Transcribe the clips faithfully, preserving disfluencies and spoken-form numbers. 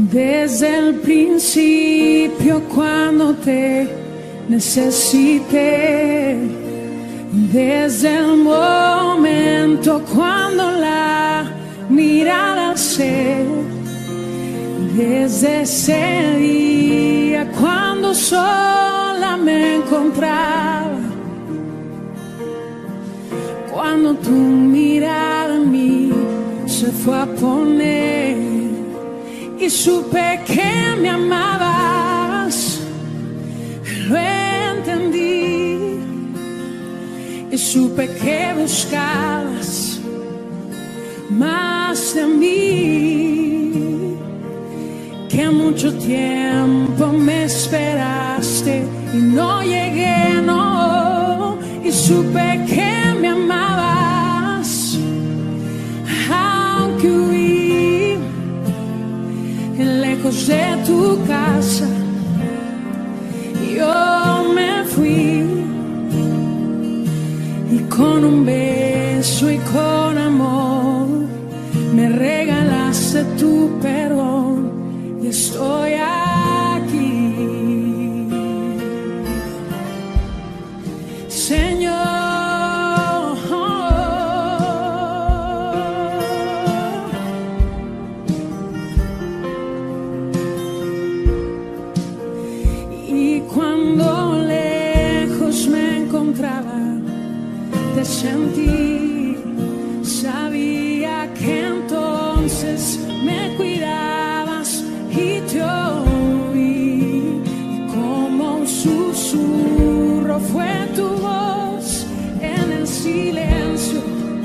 Desde el principio cuando te necesité, desde el momento cuando la mirada alcé, desde ese día cuando sola me encontraba, cuando tu mirada en mí se fue a poner y supe que me amabas, lo entendí y supe que buscabas más de mí, que mucho tiempo me esperaste y no llegué, no, y supe que me amabas, aunque huí lejos de tu casa, yo me fui y con un beso y con amor me regalaste tu perdón y estoy aquí, Señor. Y cuando lejos me encontraba, te sentí, sabía que entonces me cuidabas y te oí, y como un susurro fue tu voz en el silencio,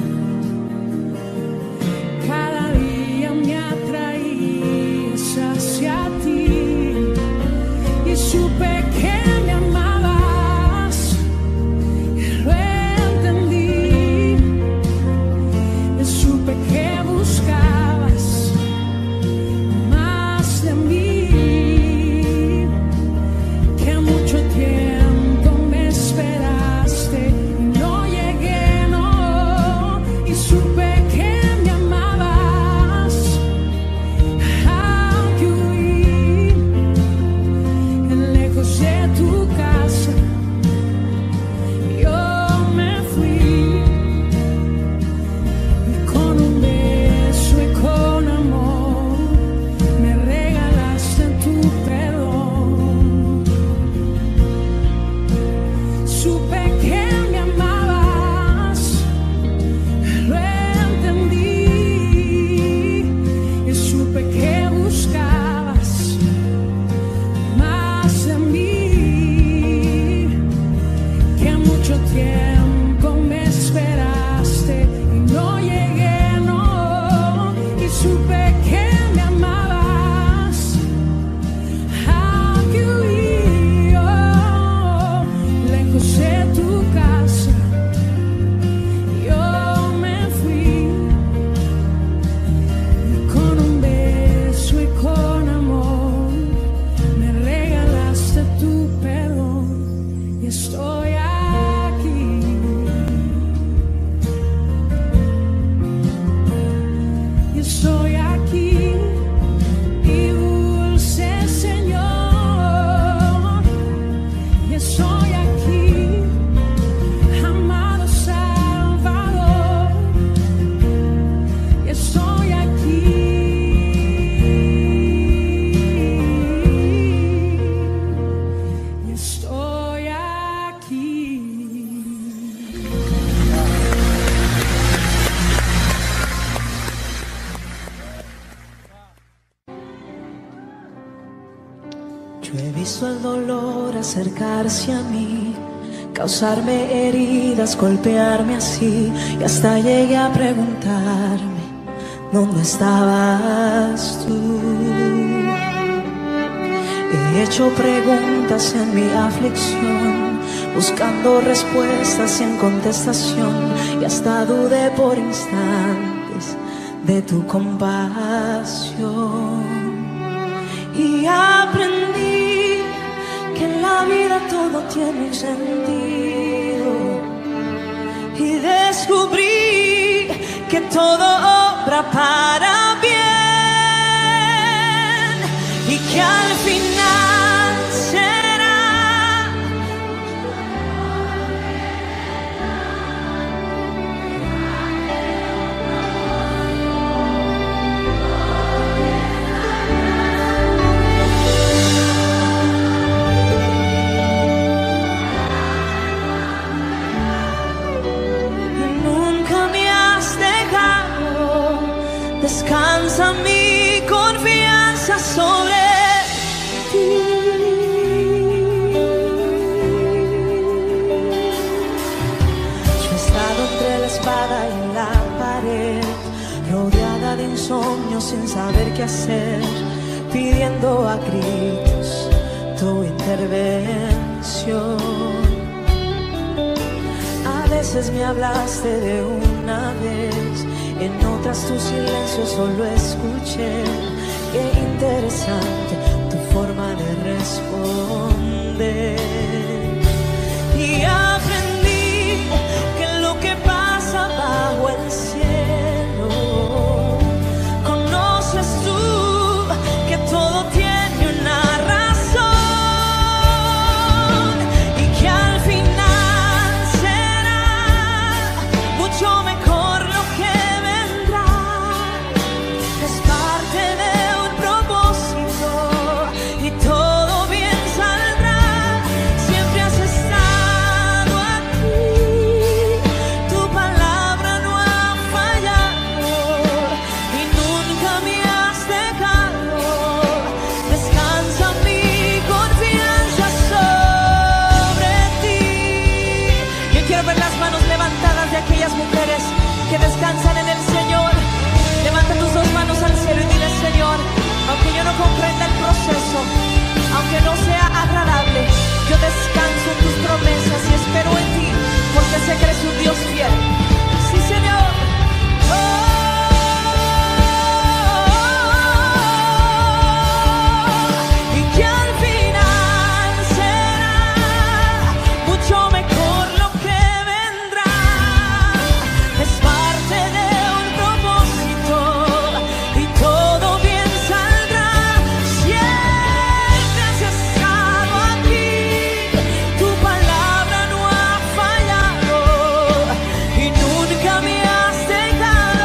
cada día me atraías hacia ti y supe que me amabas, lo entendí, y supe que buscabas más de mí, que mucho tiempo me esperaste y no llegué, no, y supe que me amabas, aunque huí lejos de tu casa, yo me fui y con un beso y con amor me regalaste tu perdón. Supe que me amabas, lo entendí y supe que buscabas más de mí, que mucho tiempo me esperaste y no llegué, no, y supe que me amabas, aunque huí, oh, lejos de tu casa, yo me fui y con un beso y con amor me regalaste tu perdón y estoy aquí, y estoy aquí, y dulce Señor, y estoy aquí, amado Salvador, y estoy aquí, y estoy aquí. Yo he visto el dolor acercarse a mí, causarme heridas, golpearme así, y hasta llegué a preguntarme, ¿dónde estabas tú? He hecho preguntas en mi aflicción, buscando respuestas sin contestación, y hasta dudé por instantes de tu compasión. Y aprendí que en la vida todo tiene un sentido, y descubrí que todo obra para bien que al final será y nunca me has dejado. Descansa mi confianza sobre ti. Yo he estado entre la espada y la pared, rodeada de insomnio sin saber qué hacer, pidiendo a gritos tu intervención. A veces me hablaste de una vez, en otras tu silencio solo escuché. Qué interesante tu forma de responder. Y aprendí que lo que pasa bajo el cielo, conoces tú que todo tiene una razón y que al final será mucho mejor lo que vendrá. Es parte de un propósito y todo bien saldrá. Siempre has estado aquí, tu palabra no ha fallado y nunca me has dejado. Descansa mi confianza sobre ti. Yo quiero ver las manos levantadas de aquellas mujeres que descansan en el Señor. Levanta tus dos manos al cielo y dile: Señor, aunque yo no comprenda el proceso, aunque no sea agradable, yo descanso en tus promesas y espero en ti, porque sé que eres un Dios fiel. Sí, Señor. Oh, y que al final será mucho mejor lo que vendrá. Es parte de un propósito y todo bien saldrá. Siempre has estado aquí, tu palabra no ha fallado y nunca me has dejado.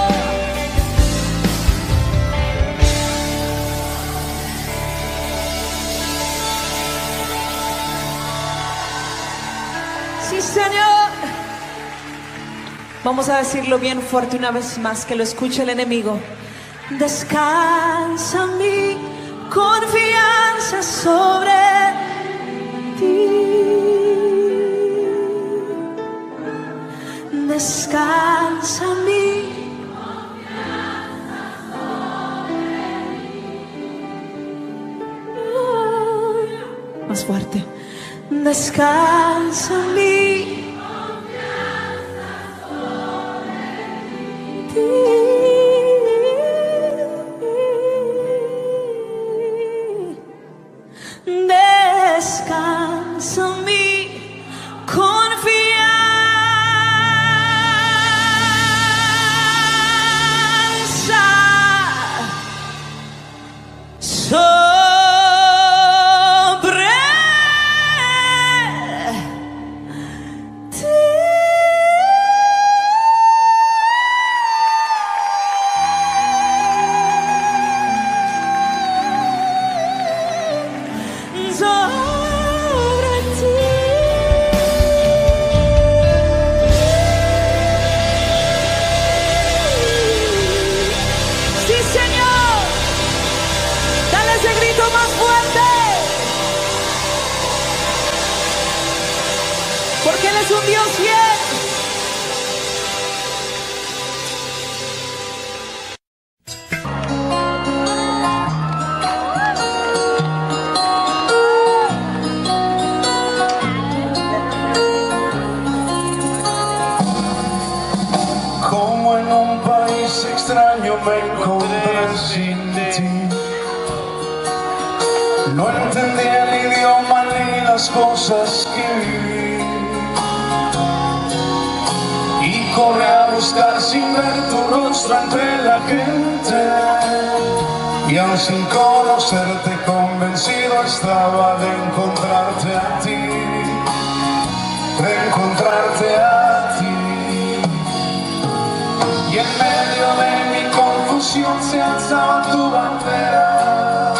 Sí, Señor. Vamos a decirlo bien fuerte una vez más, que lo escuche el enemigo. Descansa mi confianza sobre ti. Descansa mi confianza. Más fuerte. Descansa mi descansa mi confianza sobre ti. Sobre ti. Sí, Señor. Dale ese grito más fuerte. Porque Él es un Dios fiel. Como en un país extraño me encontré sin ti. No entendía el idioma ni las cosas que viví. Y corrí a buscar sin ver tu rostro entre la gente. Y Y aún sin conocerte convencido estaba de encontrarte a ti, de encontrarte a ti. Y en medio de mi confusión se alzaba tu bandera,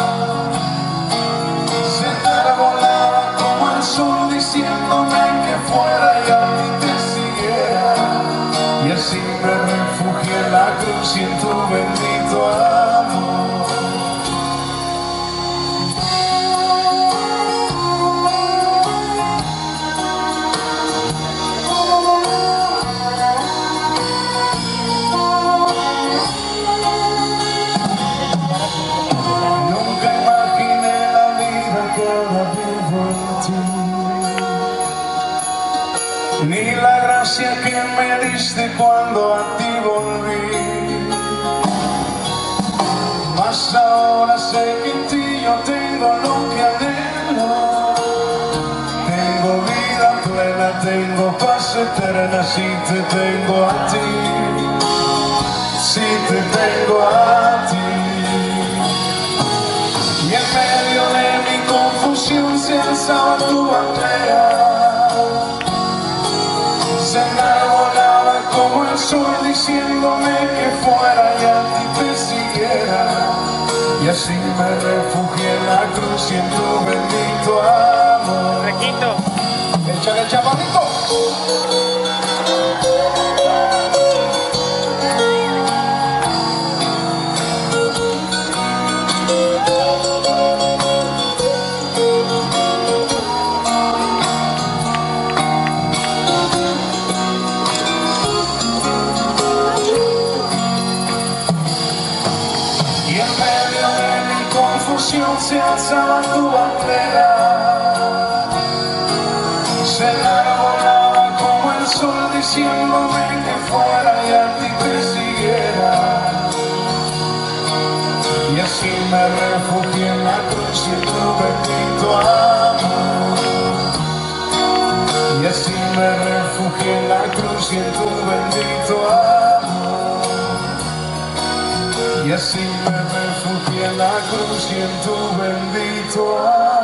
se enarbolaba como el sol diciéndome que fuera y a ti te siguiera. Y así me refugié en la cruz y en tu bendito amor. Ni la gracia que me diste cuando a ti volví, mas ahora sé que en ti yo tengo lo que anhelo. Tengo vida plena, tengo paz eterna si te tengo a ti, si te tengo a ti. Y en medio de mi confusión se alzaba tu bandera, se enarbolaba como el sol diciéndome que fuera y a ti te siguiera. Y así me refugié en la cruz y en tu bendito amor. Requito. Échale el chaparrito. Se alzaba tu bandera, se enarbolaba como el sol diciéndome que fuera y a ti te siguiera. Y así me refugié en la cruz y en tu bendito amor. Y así me refugié en la cruz y en tu bendito amor. Y así me refugié en la cruz y en tu bendito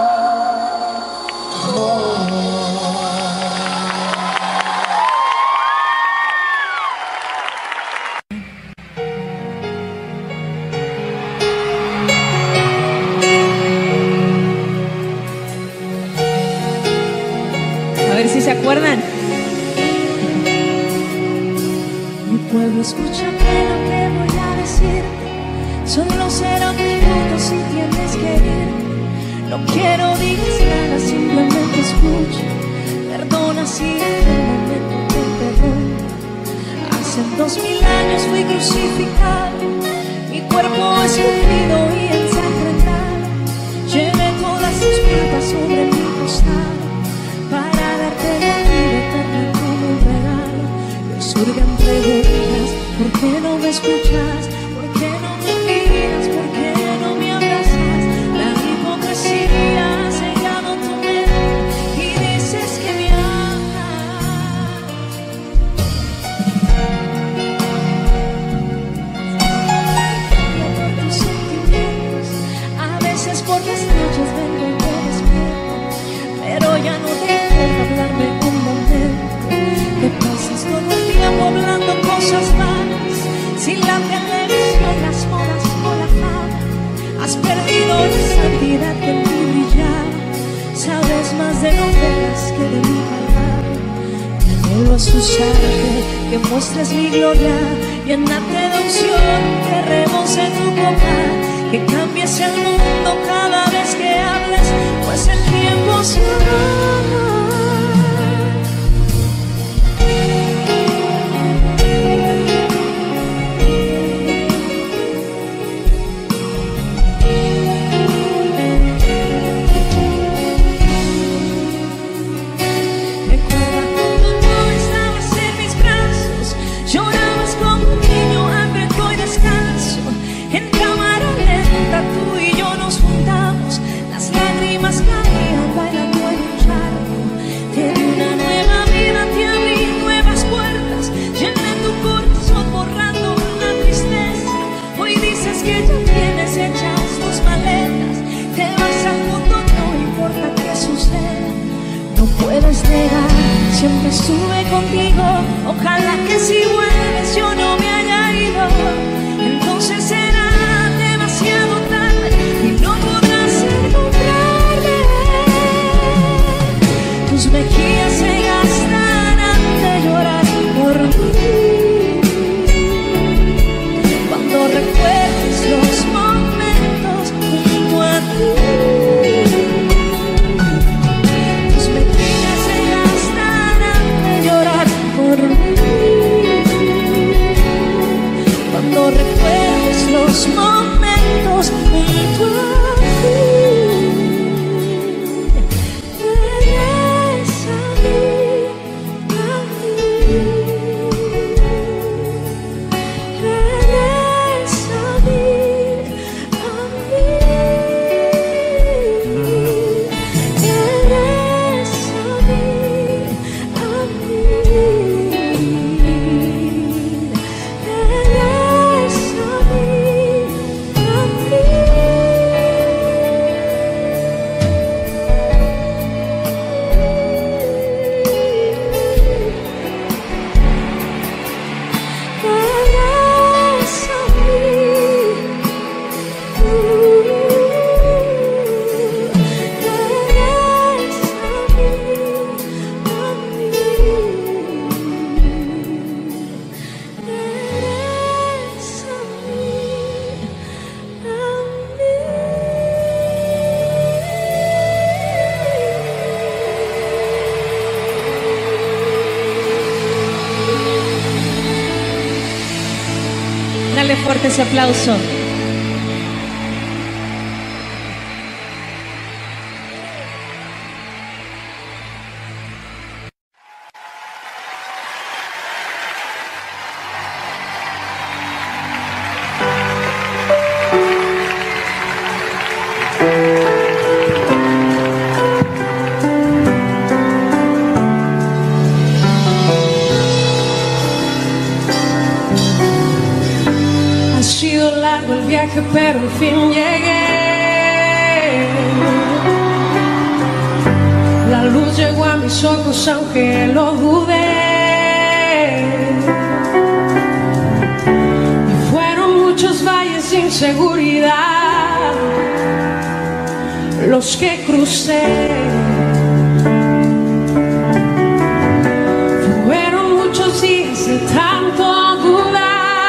amor. A ver si se acuerdan. Mi pueblo, escúchame lo que voy a decir. Solo serán minutos si tienes que ir. No quiero digas nada, simplemente escucha. Perdona si en el momento te perdono. Hace dos mil años fui crucificado, mi cuerpo esculpido y ensangrentado. Llevé todas tus culpas sobre mi costado para darte la vida eterna como un regalo. Me surgan preguntas, ¿por qué no me escuchas? ¿Por qué no me miras? ¿Por qué no me abrazas? La hipocresía ha sellado tu mente y dices que me amas. Por tus sentimientos, a veces por las noches vengo y te despierto, pero ya no te importa hablarme un momento. Te pasas todo el tiempo hablando cosas malas, sin la televisión, las modas o la fama. Has perdido la santidad que en ti brillaba. Sabes más de novelas que de mi palabra. Que vuelvas a usarte, que muestres mi gloria. Llénate de unción, que rebose tu copa. Que cambies el mundo cada vez que hables, pues el tiempo se va. Tú y yo nos juntamos, las lágrimas caían bailando en un charco. siempre estuve contigo. Ojalá que si vuelves yo no me haya ido. Entonces será demasiado tarde y no podrás encontrarme. Tus mejillas se gastarán de llorar por mí. Cuando recuerdes los momentos junto a ti. Cuando recuerdes los momentos junto a ti, regresa a mí, a mí, regresa a mí, a mí, regresa a mí, a mí. Dale fuerte ese aplauso. El viaje, pero al fin llegué. La luz llegó a mis ojos aunque lo dudé. Y fueron muchos valles sin seguridad los que crucé. Fueron muchos días de tanto dudar.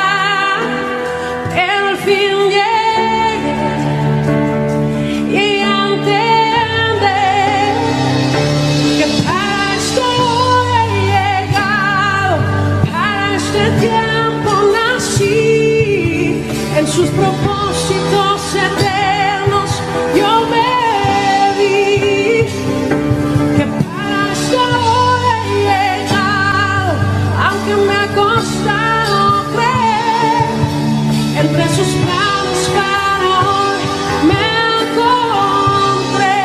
Sus propósitos eternos yo me vi, que para esto he llegado, aunque me ha costado creer. Entre sus planes para hoy me encontré.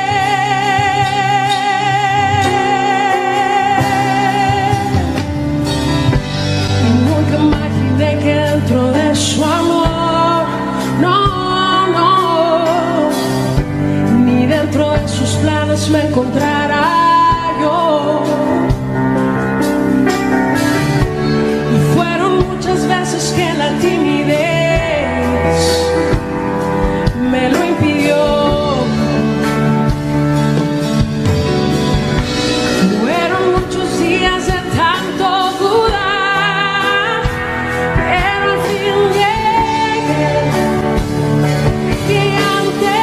Y nunca imaginé que dentro de su amor sus planes me encontrará yo. Y fueron muchas veces que la timidez me lo impidió. Fueron muchos días de tanto dudar, pero al fin llegué. Y ante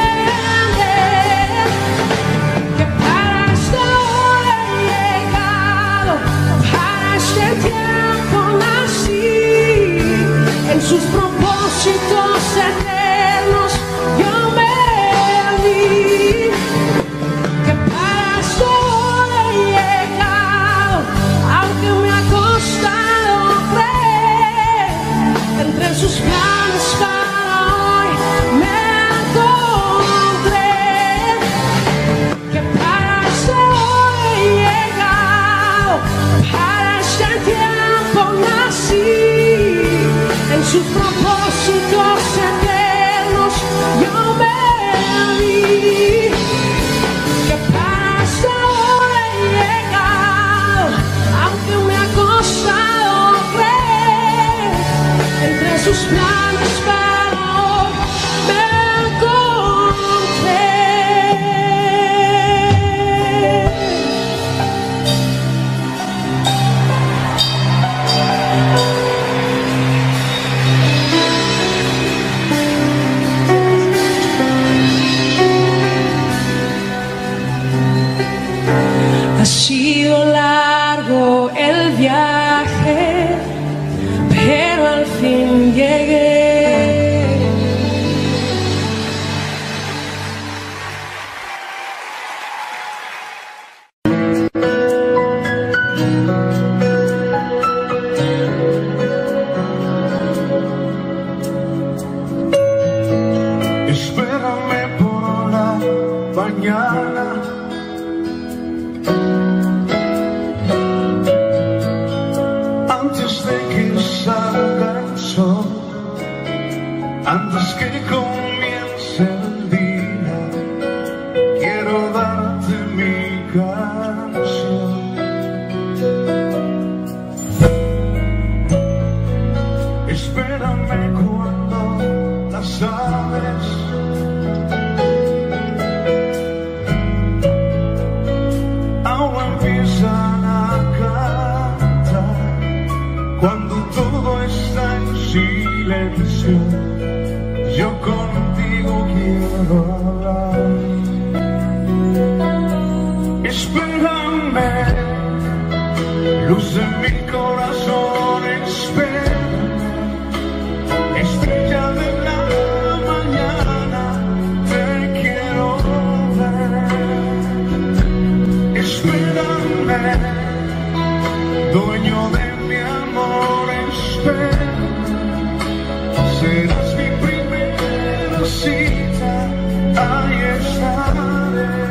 sus propósitos eternos yo me vi, que para esto he llegado, aunque me ha costado creer. Entre sus planes para hoy me encontré, que para esto he llegado, para este tiempo nací. En sus propósitos eternos yo me vi, que para esto he llegado. costado creer entre sus planes, pero hoy me encontré. Ha sido largo el viaje, pero al fin llegué. Espérame por la mañana, antes de que salga el sol, antes que comience el día, quiero darte mi canción. Espérame cuando las aves ahora empiezan a cantar, cuando todo está en silencio, yo contigo quiero hablar. Espérame, luz de mi corazón, espérame, estrella de la mañana, te quiero ver. Espérame, dueño de mi amor, espérame, serás mi primera cita, ahí estaré.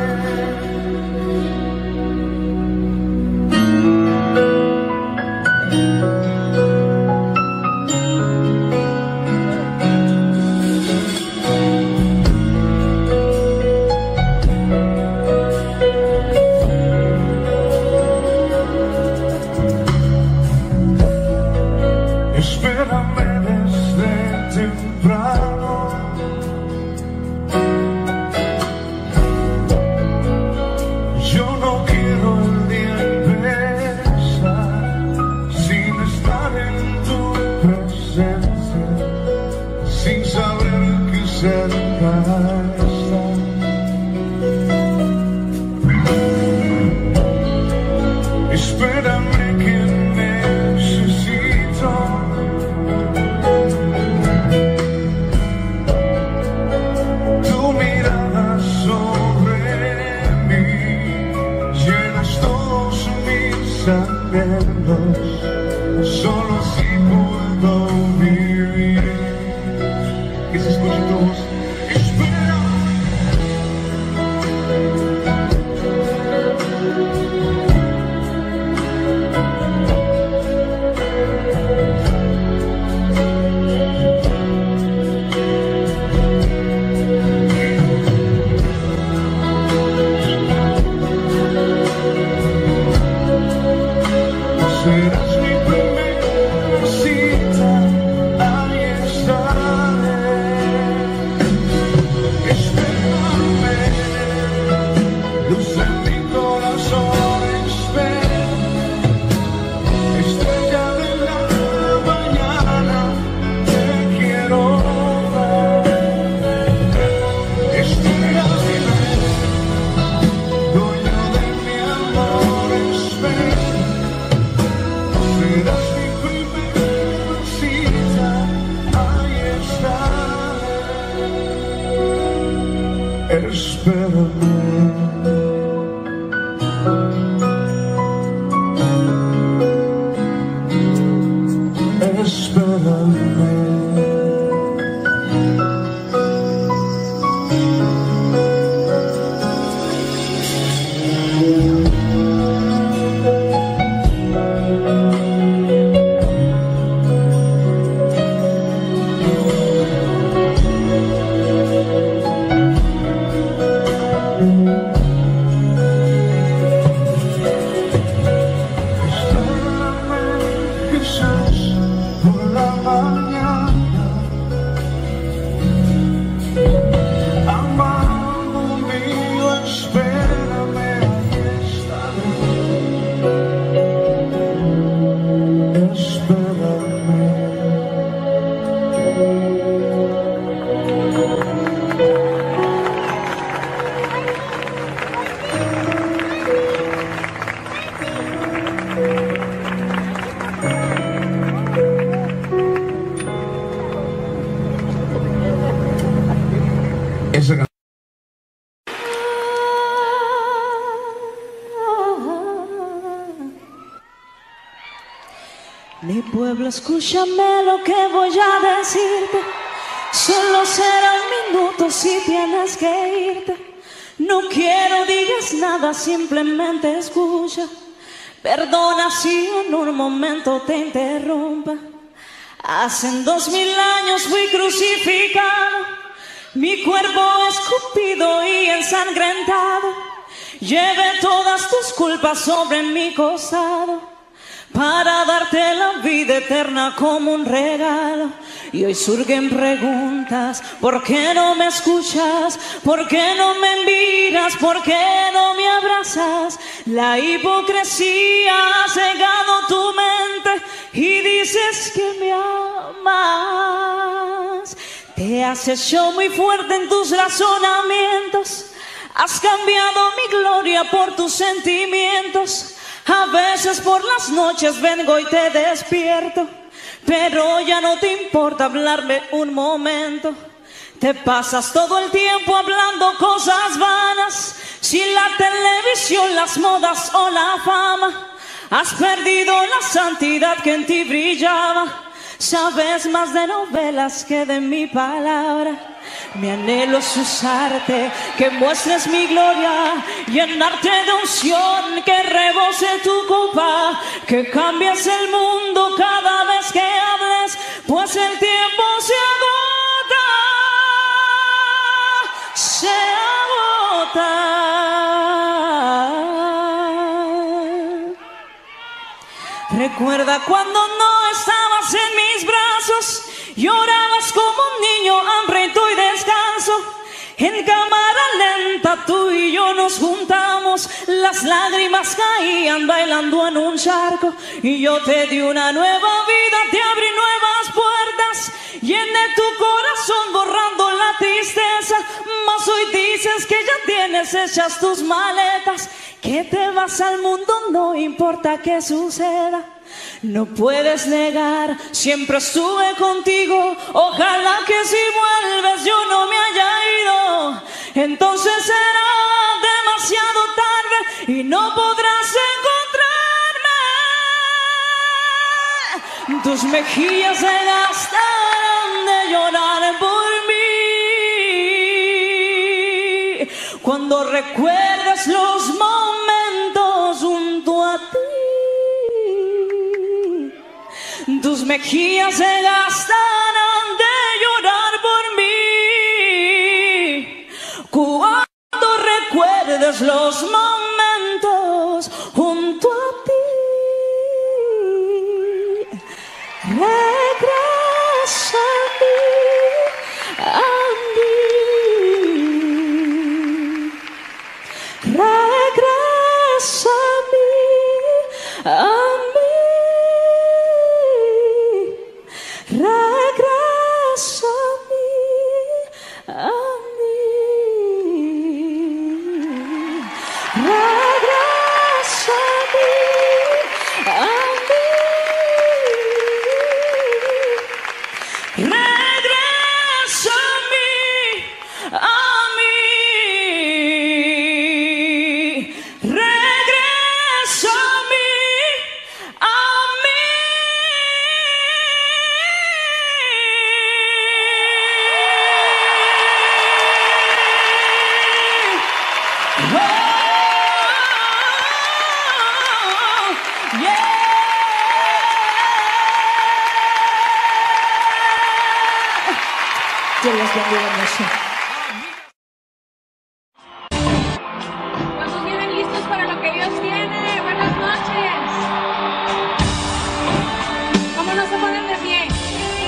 Espérame desde temprano, yo no quiero el día empezar sin estar en tu presencia, sin saber que cerca estás. Espérame que necesito tu mirada sobre mí, llenas todos mis anhelos, solo así puedo vivir. Que se escuche tu voz. Espera. Serás mi primera cita, ahí estaré. Espérame, luz en mi corazón, espérame, estrella de la mañana, te quiero ver. Espérame, dueño de mi amor, espérame, serás mi primera cita, ahí estaré. Espérame. Espérame. Espérame. mañana. Amado mío, espérame, aquí estaré. Espérame. Esa canción. Mi pueblo, escúchame lo que voy a decirte. Solo será un minuto si tienes que irte. No quiero digas nada, simplemente escucha. Perdona si en un momento te interrumpa. Hace dos mil años fui crucificado, mi cuerpo escupido y ensangrentado. Llevé todas tus culpas sobre mi costado, para darte la vida eterna como un regalo. Y hoy surgen preguntas: ¿por qué no me escuchas? ¿Por qué no me miras? ¿Por qué no me abrazas? La hipocresía ha cegado tu mente y dices que me amas. Te has hecho muy fuerte en tus razonamientos, has cambiado mi gloria por tus sentimientos. A veces por las noches vengo y te despierto, pero ya no te importa hablarme un momento. Te pasas todo el tiempo hablando cosas vanas, sin la televisión, las modas o la fama. Has perdido la santidad que en ti brillaba. Sabes más de novelas que de mi palabra. Mi anhelo es usarte, que muestres mi gloria, llenarte de unción, que rebose tu copa, que cambies el mundo cada vez que hables, pues el tiempo se agota, se agota. Recuerda cuando no estabas en mis brazos, llorabas como un niño hambriento y descanso. En cámara lenta tú y yo nos juntamos, las lágrimas caían bailando en un charco. Y yo te di una nueva vida, te abrí nuevas puertas, llené tu corazón borrando la tristeza. Mas hoy dices que ya tienes hechas tus maletas, que te vas al mundo, no importa qué suceda. No puedes negar, siempre estuve contigo. Ojalá que si vuelves yo no me haya ido. Entonces será demasiado tarde y no podrás encontrarme. Tus mejillas se gastarán de llorar por mí, cuando recuerdes los momentos junto a ti. Tus mejillas se gastarán de llorar por mí, cuando recuerdes los momentos junto a ti. Regresa a mí, regresa a mí, a mí. Regresa a mí, a mí. Regresa a mí, a mí. Regresa a mí, a mí. Regresa a mí, a mí. Dios los bendiga mucho. ¿Cuántos vienen listos para lo que Dios tiene? Buenas noches. ¿Cómo no se ponen de pie?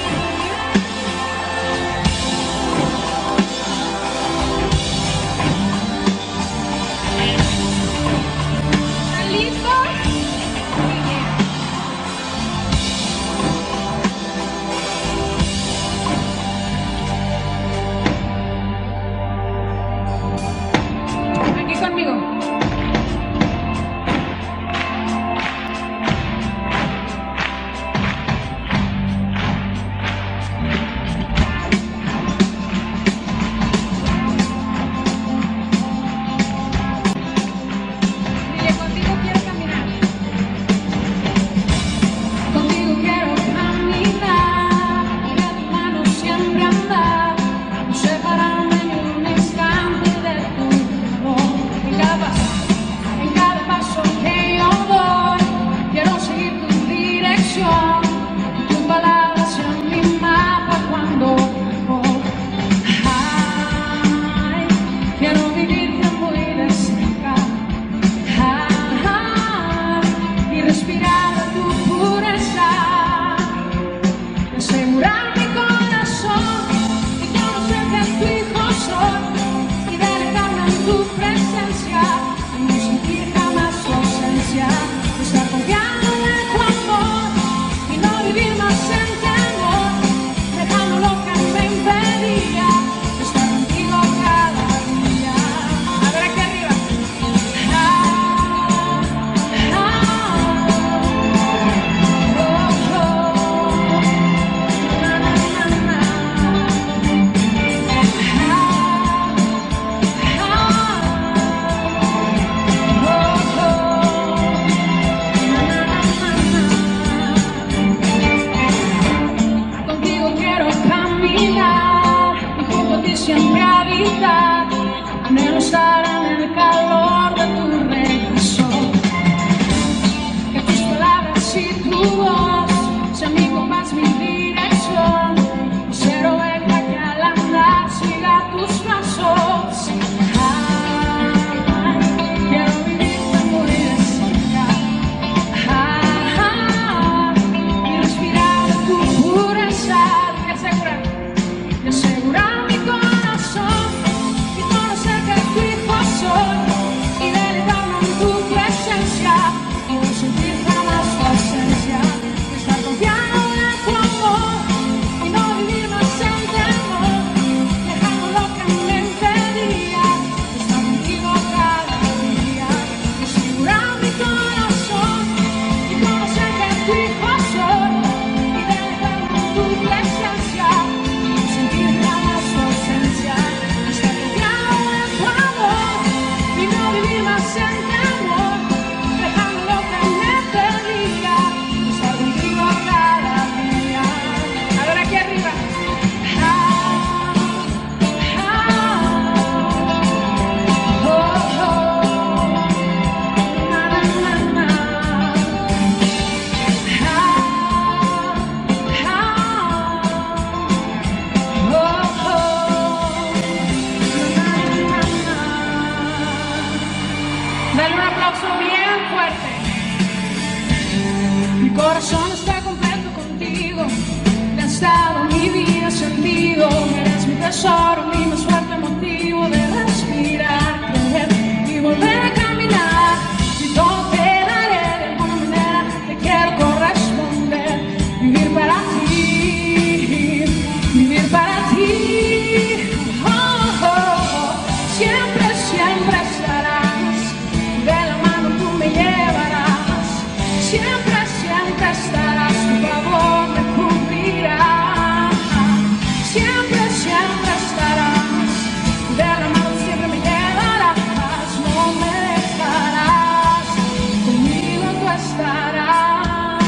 asegurar mi corazón y conocer que tu hijo soy y delegarme en tu presencia y no sentir jamás tu ausencia, estar confiando en tu amor y no vivir más en temor, dejando lo que me impedía estar contigo cada día. A ver aquí arriba. Contigo quiero caminar y junto a ti siempre habitar. Anhelo estar en el calor de tu regreso. Que tus palabras y tu voz sean mi compás, mi dirección. Y ser oveja que al andar siga tus pasos. Ay, quiero vivirte muy de cerca. Ay, y respirar de tu pureza. Y asegurar, y asegurar mi corazón y conocer que tu hijo soy y delegarme en tu presencia y no sentir jamás tu ausencia, estar confiado en tu amor y no vivir más en temor, dejando lo que me impedía estar contigo cada día y asegurar mi corazón y conocer que tu hijo soy y delegarme en tu presencia y no sentir jamás tu ausencia, estar confiado en tu amor y no vivir más en temor, dejando lo que me pedía estar contigo cada día. A ver aquí arriba. Ah, ah, oh, oh, na, na, na, na. Ah, ah, oh, oh, na, na, na, na. Dale un aplauso bien fuerte. Mi corazón está completo contigo, gastado mi vida sentido. Eres mi tesoro, mi más fuerte motivo de respirar, creer y volver a caminar. Y todo te daré de alguna manera, te quiero corresponder. Vivir para ti, vivir para ti. Oh, oh, oh. Siempre, siempre estarás, de la mano tú me llevarás. Siempre, siempre estarás, tu favor me cubrirá. Siempre, siempre estarás, de la mano siempre me llevarás. No me dejarás, conmigo tú estarás.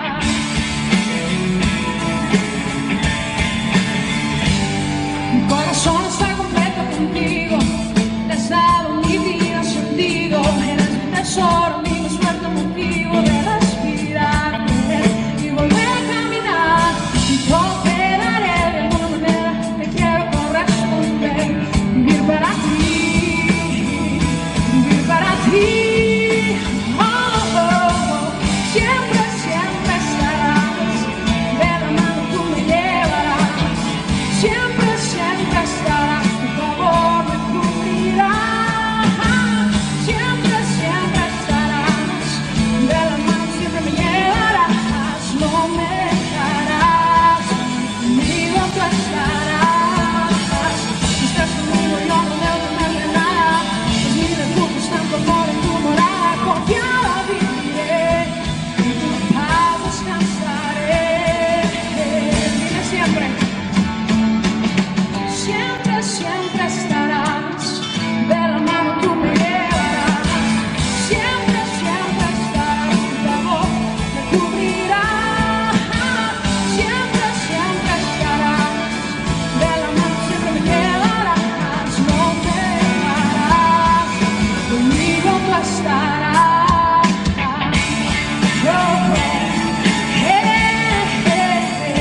Mi corazón está completo contigo, te has dado mi vida sentido. Eres mi tesoro, mi más fuerte motivo de respirar, creer y volver a caminar. Y todo te daré de alguna manera, te quiero corresponder. Vivir para ti, vivir para ti. Oh, oh, oh. Siempre, siempre estarás, de la mano tú me llevarás. Siempre, siempre estarás, tu favor me cubrirá. Siempre, siempre estarás, de la mano siempre me llevarás. No me dejarás, conmigo tú estarás. Si estás conmigo yo no debo temerle nada, pues mi refugio es tanto amor en tu morada. Confiada viviré, en tu paz descansaré. Dile siempre. Siempre, siempre estarás, de la mano tú me llevarás. Siempre, siempre estarás, tu favor me cubrirá. Siempre, siempre estarás, de la mano siempre me llevarás. No me dejarás, conmigo tú estarás. Oh, oh, eh, eh, eh.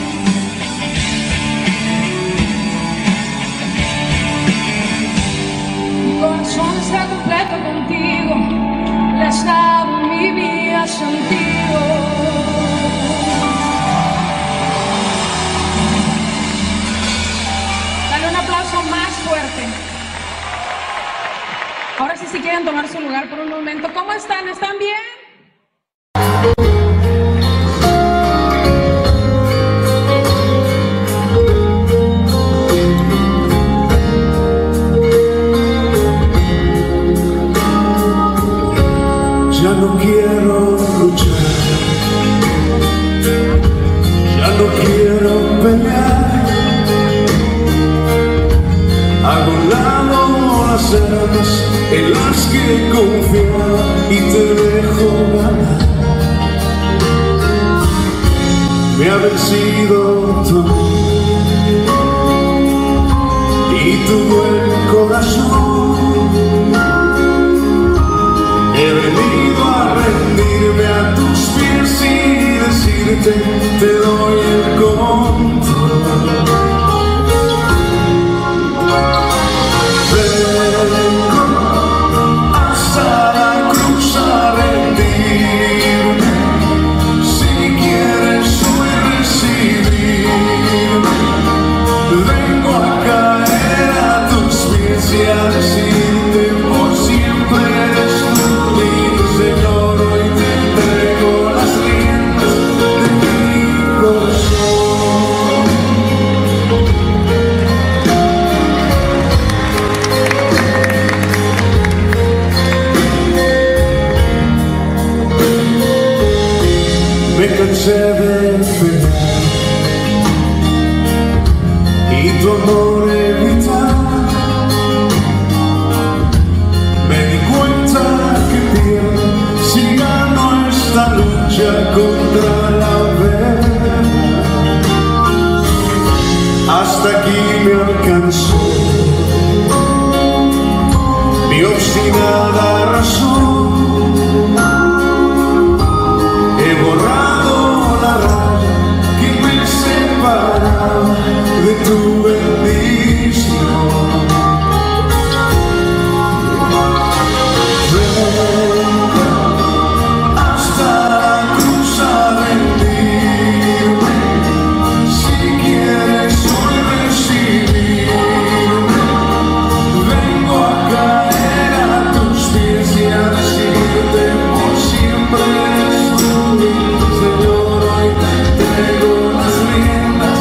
Mi corazón está completo contigo, le has dado mi vida sentido. sé si quieren tomar su lugar por un momento. ¿Cómo están? ¿Están bien? Ya no quiero luchar, ya no quiero pelear. Hago un lado las armas en las que confiaba y te dejo ganar. Me ha vencido tú y tu buen corazón. He venido a rendirme a tus pies y decirte, te doy el control. Vengo hasta la cruz a rendirme, si quieres hoy recibirme. Vengo a caer a tus pies y a decirte, por siempre eres tú. Señor, hoy te entrego las riendas de mi corazón. Me cansé de pelear y tu amor evitar. Me di cuenta que pierdo si gano esta lucha contra la verdad. Hasta aquí me alcanzó mi obstinada razón. He borrado la raya que me separaba de tu bendición. Hasta la cruz a rendirme, si quieres hoy recibirme. Vengo a caer a tus pies y a decirte, por siempre eres tú. Señor, hoy te entrego las riendas.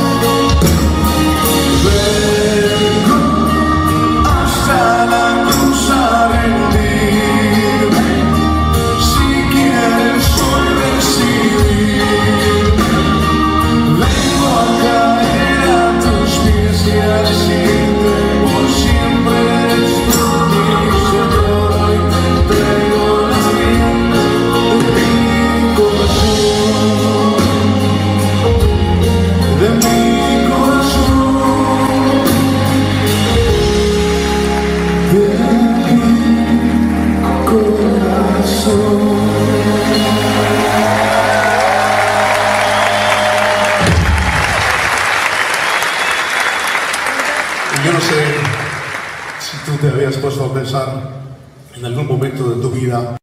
Vengo hasta la cruz a rendirme, si quieres hoy recibirme. Vengo a caer a tus pies y a decirte, por siempre eres tú. Señor, hoy te entrego las riendas de mi corazón, de mi corazón, de mi corazón. Yo no sé si tú te habías puesto a pensar en algún momento de tu vida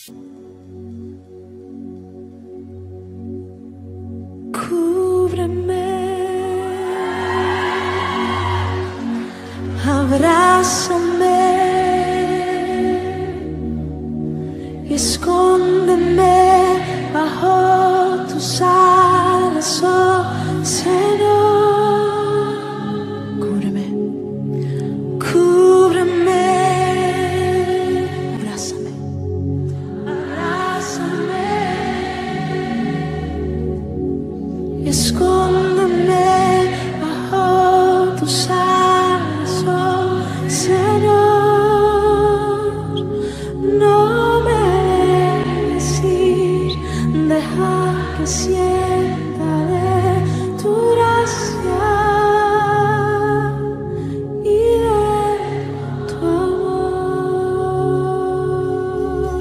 Cúbreme, abrázame y escóndeme bajo tus alas, oh Señor. Cúbreme, cúbreme, abrázame, abrázame y escóndeme bajo tus alas, oh Señor. No me dejes ir, deja que sienta de tu gracia y de tu amor.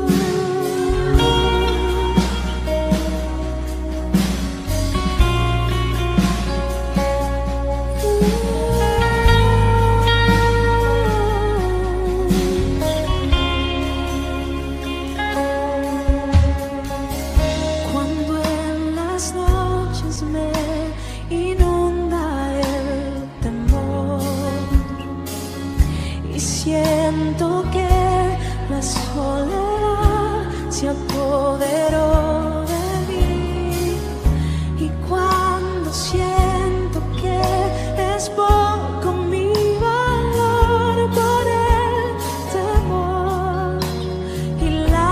Cuando en las noches me inunda el temor y siento que la soledad se apoderó de mí, y cuando siento que es poco mi valor por el temor y la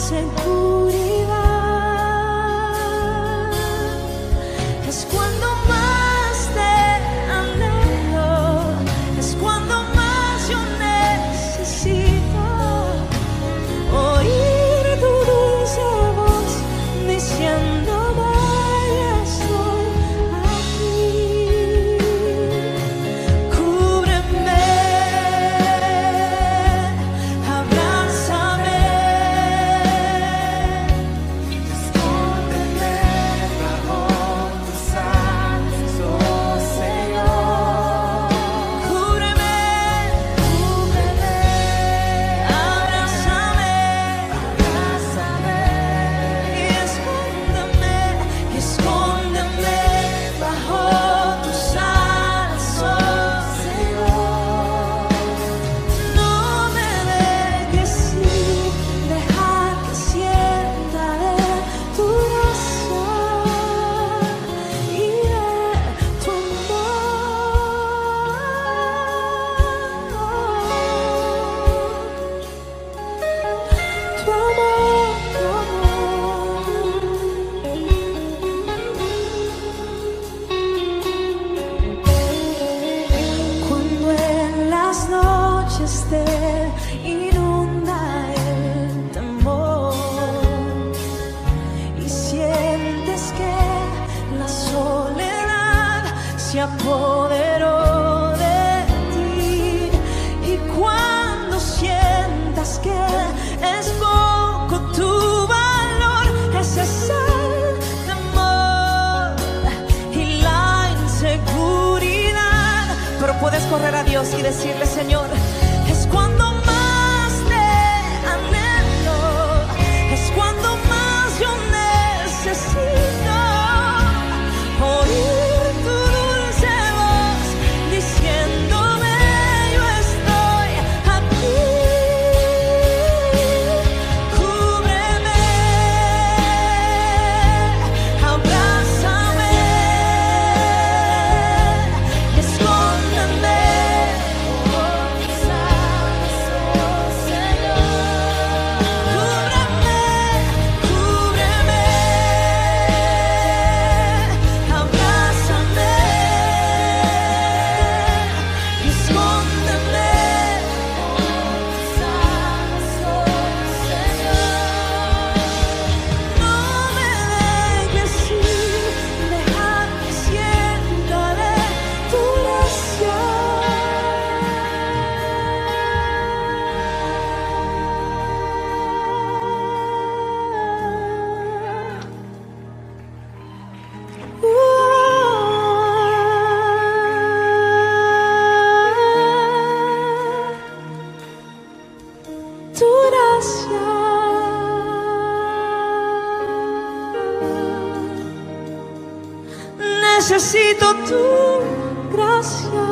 inseguridad, es cuando más te anhelo, es cuando más yo necesito oír tu dulce voz diciéndome: estoy aquí. Cúbreme, abrázame, escóndeme bajo tus alas, oh Señor. Cúbreme, cúbreme, abrázame, abrázame y escóndeme, escóndeme bajo tus alas, oh Señor. No me dejes ir, deja que sienta de tu gracia y de tu amor, tu amor, tu amor. Cuando en las noches te inunda el temor y sientes que la soledad se apoderó de ti, y cuando sientas que es poco tu valor, ese es el temor y la inseguridad, pero puedes correr a Dios y decirle: Señor, es cuando más te anhelo, es cuando más yo necesito oír tu dulce voz diciéndome: yo estoy aquí. Cúbreme, abrázame, escóndeme, oh, necesito tu gracia.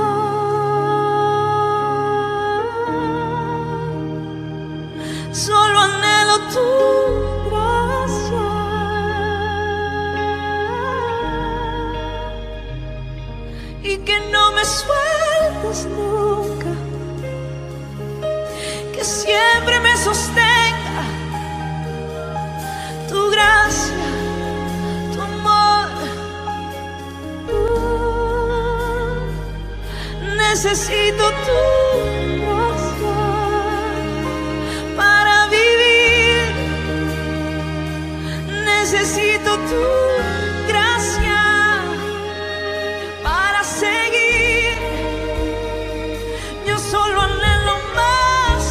Solo anhelo tu gracia. Y que no me sueltes nunca, que siempre me sostenga tu gracia, tu amor. Uh, necesito tu gracia para vivir. Necesito tu gracia para seguir. Yo solo anhelo más,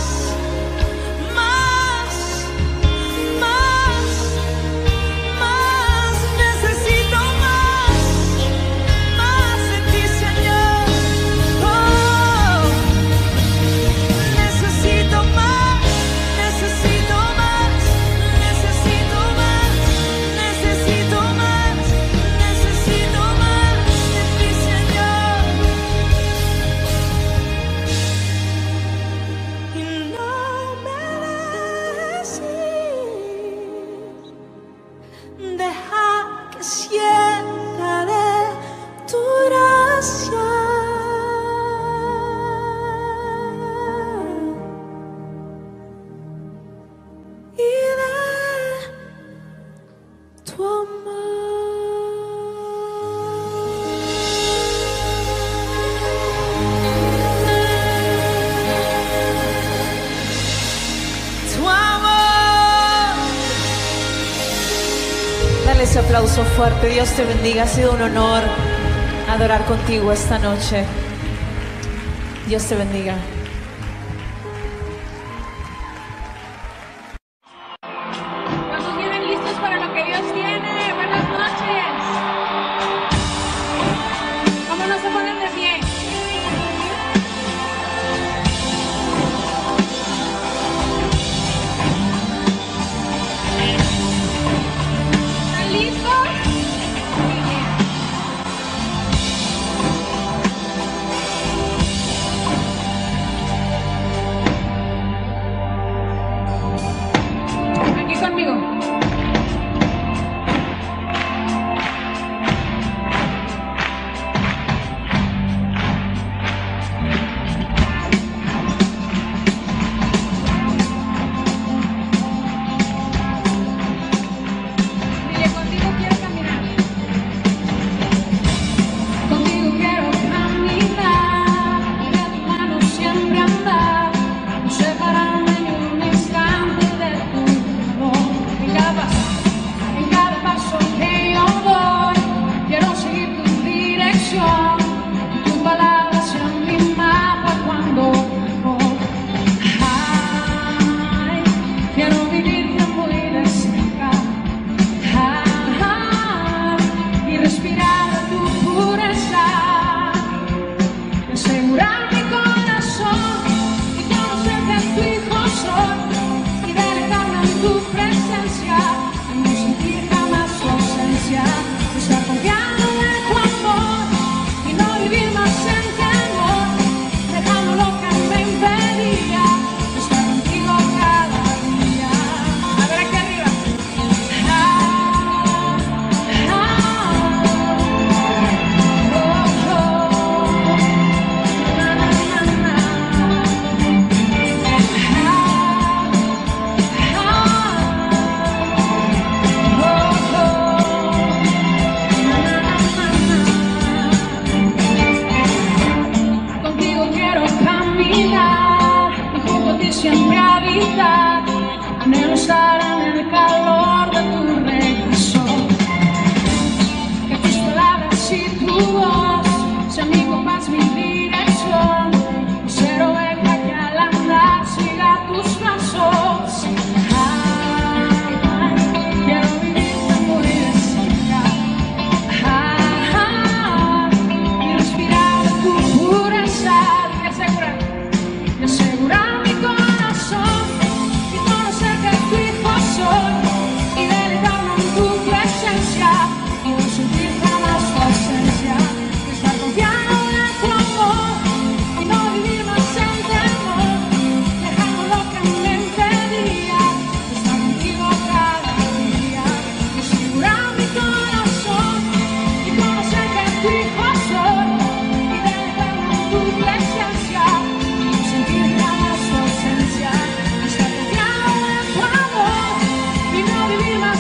más, más, más. Necesito más, más de ti, Señor. Oh, necesito más, necesito más, necesito más, necesito más, necesito más de ti, Señor. Y no me dejes ir, deja que sienta de tu gracia y de tu amor. Tu amor. Dale ese aplauso fuerte. Dios te bendiga. Ha sido un honor adorar contigo esta noche. Dios te bendiga. ¿Cuántos vienen listos para lo que Dios tiene? Buenas noches. ¿Cómo no se ponen de pie? ¿Están listos? Muy bien. Aquí conmigo. Dile, contigo quiero caminar. Contigo quiero caminar, de tu mano siempre andar, no separarme ni un instante de tu amor. Me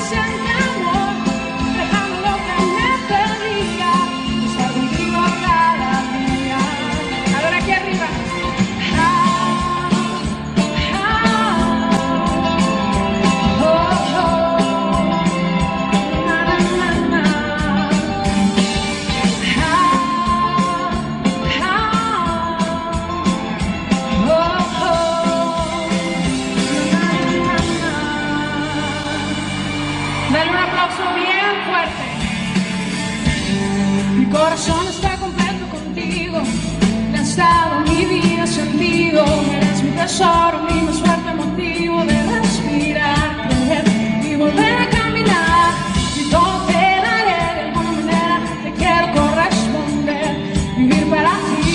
presente amor, dejando lo que me pedía, estar contigo cada día. A ver aquí arriba. Ah, ah, oh, oh, na, na, na, na. Ah, ah, oh, oh, na, na, na, na. Dale un aplauso bien fuerte. Mi corazón está completo contigo. Le has dado mi vida sentido. Eres mi tesoro, mi más fuerte motivo de respirar, creer y volver a caminar. Y todo te daré de alguna manera. Te quiero corresponder. Vivir para ti,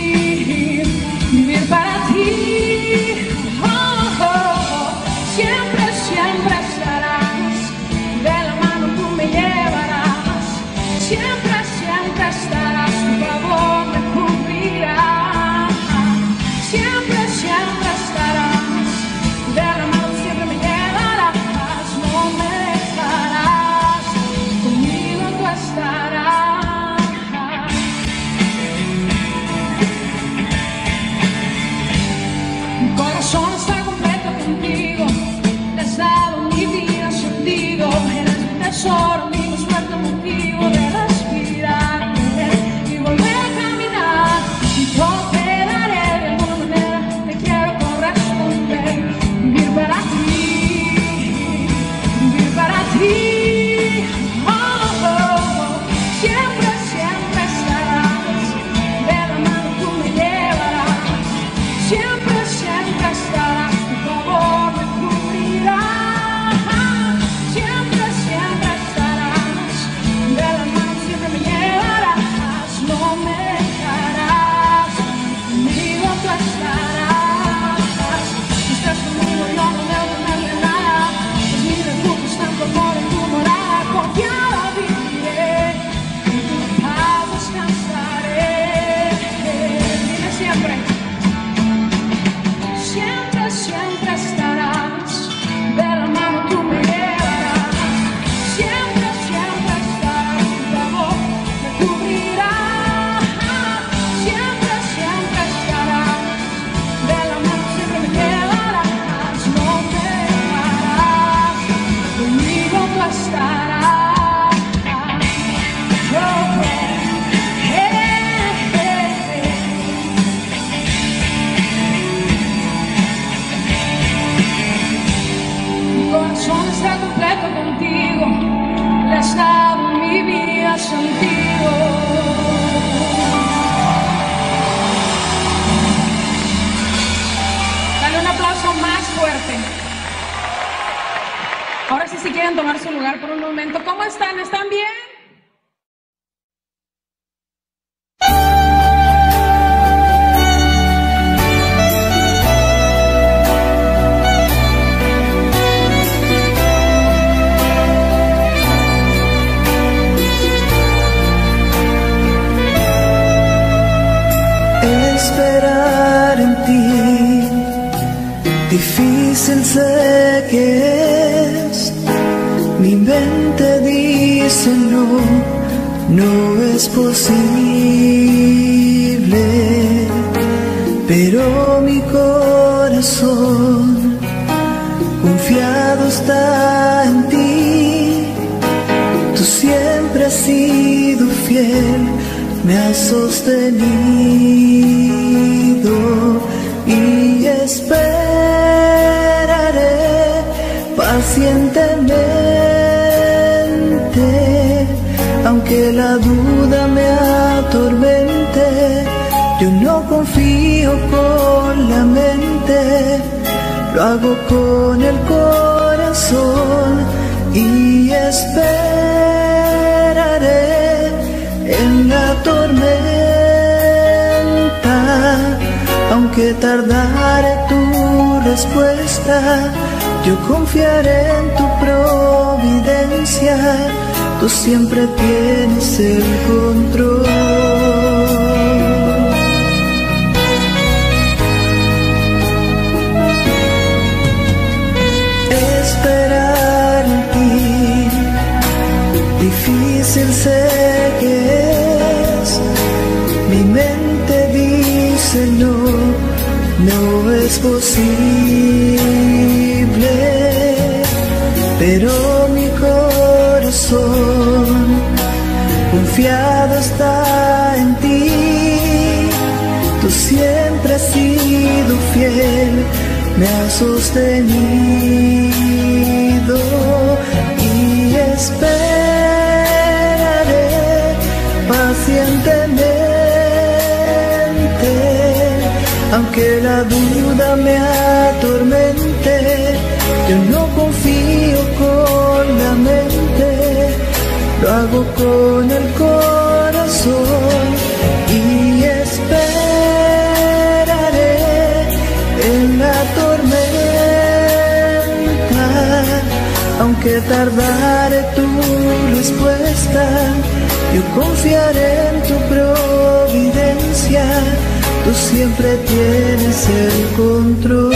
vivir para ti. Oh, oh, oh. Siempre, siempre estarás. De la mano tú me llevarás. Siempre, siempre estarás. Tu favor me cubrirá. Siempre, siempre estarás. De la mano siempre me llevarás. No me dejarás. Conmigo tú estarás. Mi corazón está completo contigo. Le has dado mi vida sentido. Eres mi tesoro, mi más fuerte motivo de respirar, creer y volver a caminar. Y todo te daré de alguna manera. Te quiero corresponder. Vivir para ti, vivir para ti. Oh, oh, oh. Siempre, siempre estarás. De la mano tú me llevarás. Siempre, siempre estarás. Tu favor me cubrirá. Siempre, siempre estarás. De la mano siempre me llevarás. No me dejarás. Conmigo tú estarás. Si estás conmigo yo no debo temerle nada. Pues mi refugio está en tu amor, en tu morada. Confiada viviré. En tu paz descansaré. Dile siempre. Siempre, siempre estarás. De la mano tú me llevarás. Siempre, siempre estarás. Tu favor me cubrirá. Siempre, siempre estarás. De la mano siempre me llevarás. No me dejarás. Conmigo tú estarás. Oh, oh. Hey, hey, hey. Mi corazón está completo contigo. Le has dado mi vida sentido. Dale un aplauso más fuerte. Ahora sí, si quieren tomar su lugar por un momento. ¿Cómo están? ¿Están bien? Esperar en ti, difícil sé que es. Mi mente dice no, no es posible. Pero mi corazón confiado está en ti. Tú siempre has sido fiel, me has sostenido y esperaré pacientemente, aunque la duda me atormente. Yo no confío con la mente, lo hago con el corazón y esperaré en la tormenta, aunque tardare tu respuesta. Yo confiaré en tu providencia, tú siempre tienes el control. Esperar en ti, difícil sé que es. Mi mente dice no, no es posible, pero mi corazón confiado está en ti. Tú siempre has sido fiel, me has sostenido y esperaré pacientemente, aunque la duda me atormente. Yo no confío con la mente, lo hago con el corazón y esperaré en la tormenta, aunque tardare tu respuesta. Yo confiaré en tu providencia, tú siempre tienes el control.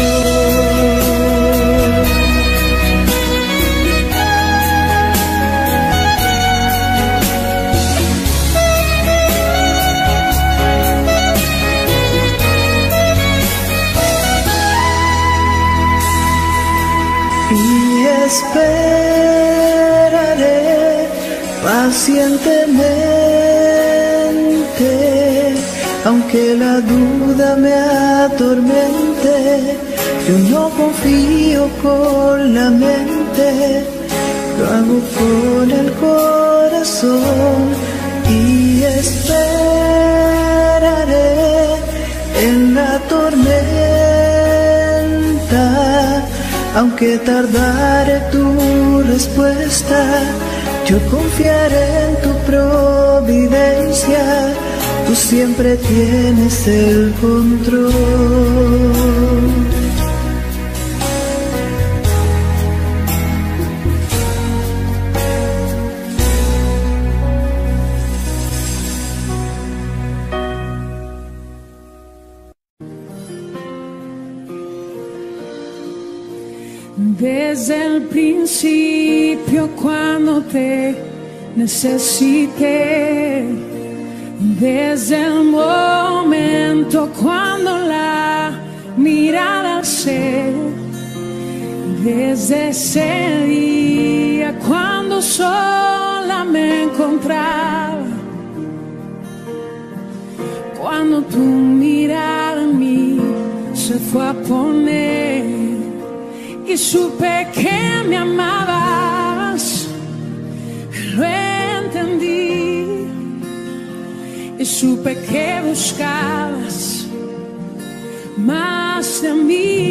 Esperaré pacientemente, aunque la duda me atormente. Yo no confío con la mente, lo hago con el corazón y esperaré en la tormenta, aunque tardare tu respuesta. Yo confiaré en tu providencia, tú siempre tienes el control. Desde el principio cuando te necesité, desde el momento cuando la mirada alcé, desde ese día cuando sola me encontraba, cuando tu mirada en mí se fue a poner y supe que me amabas, lo entendí y supe que buscabas más de mí,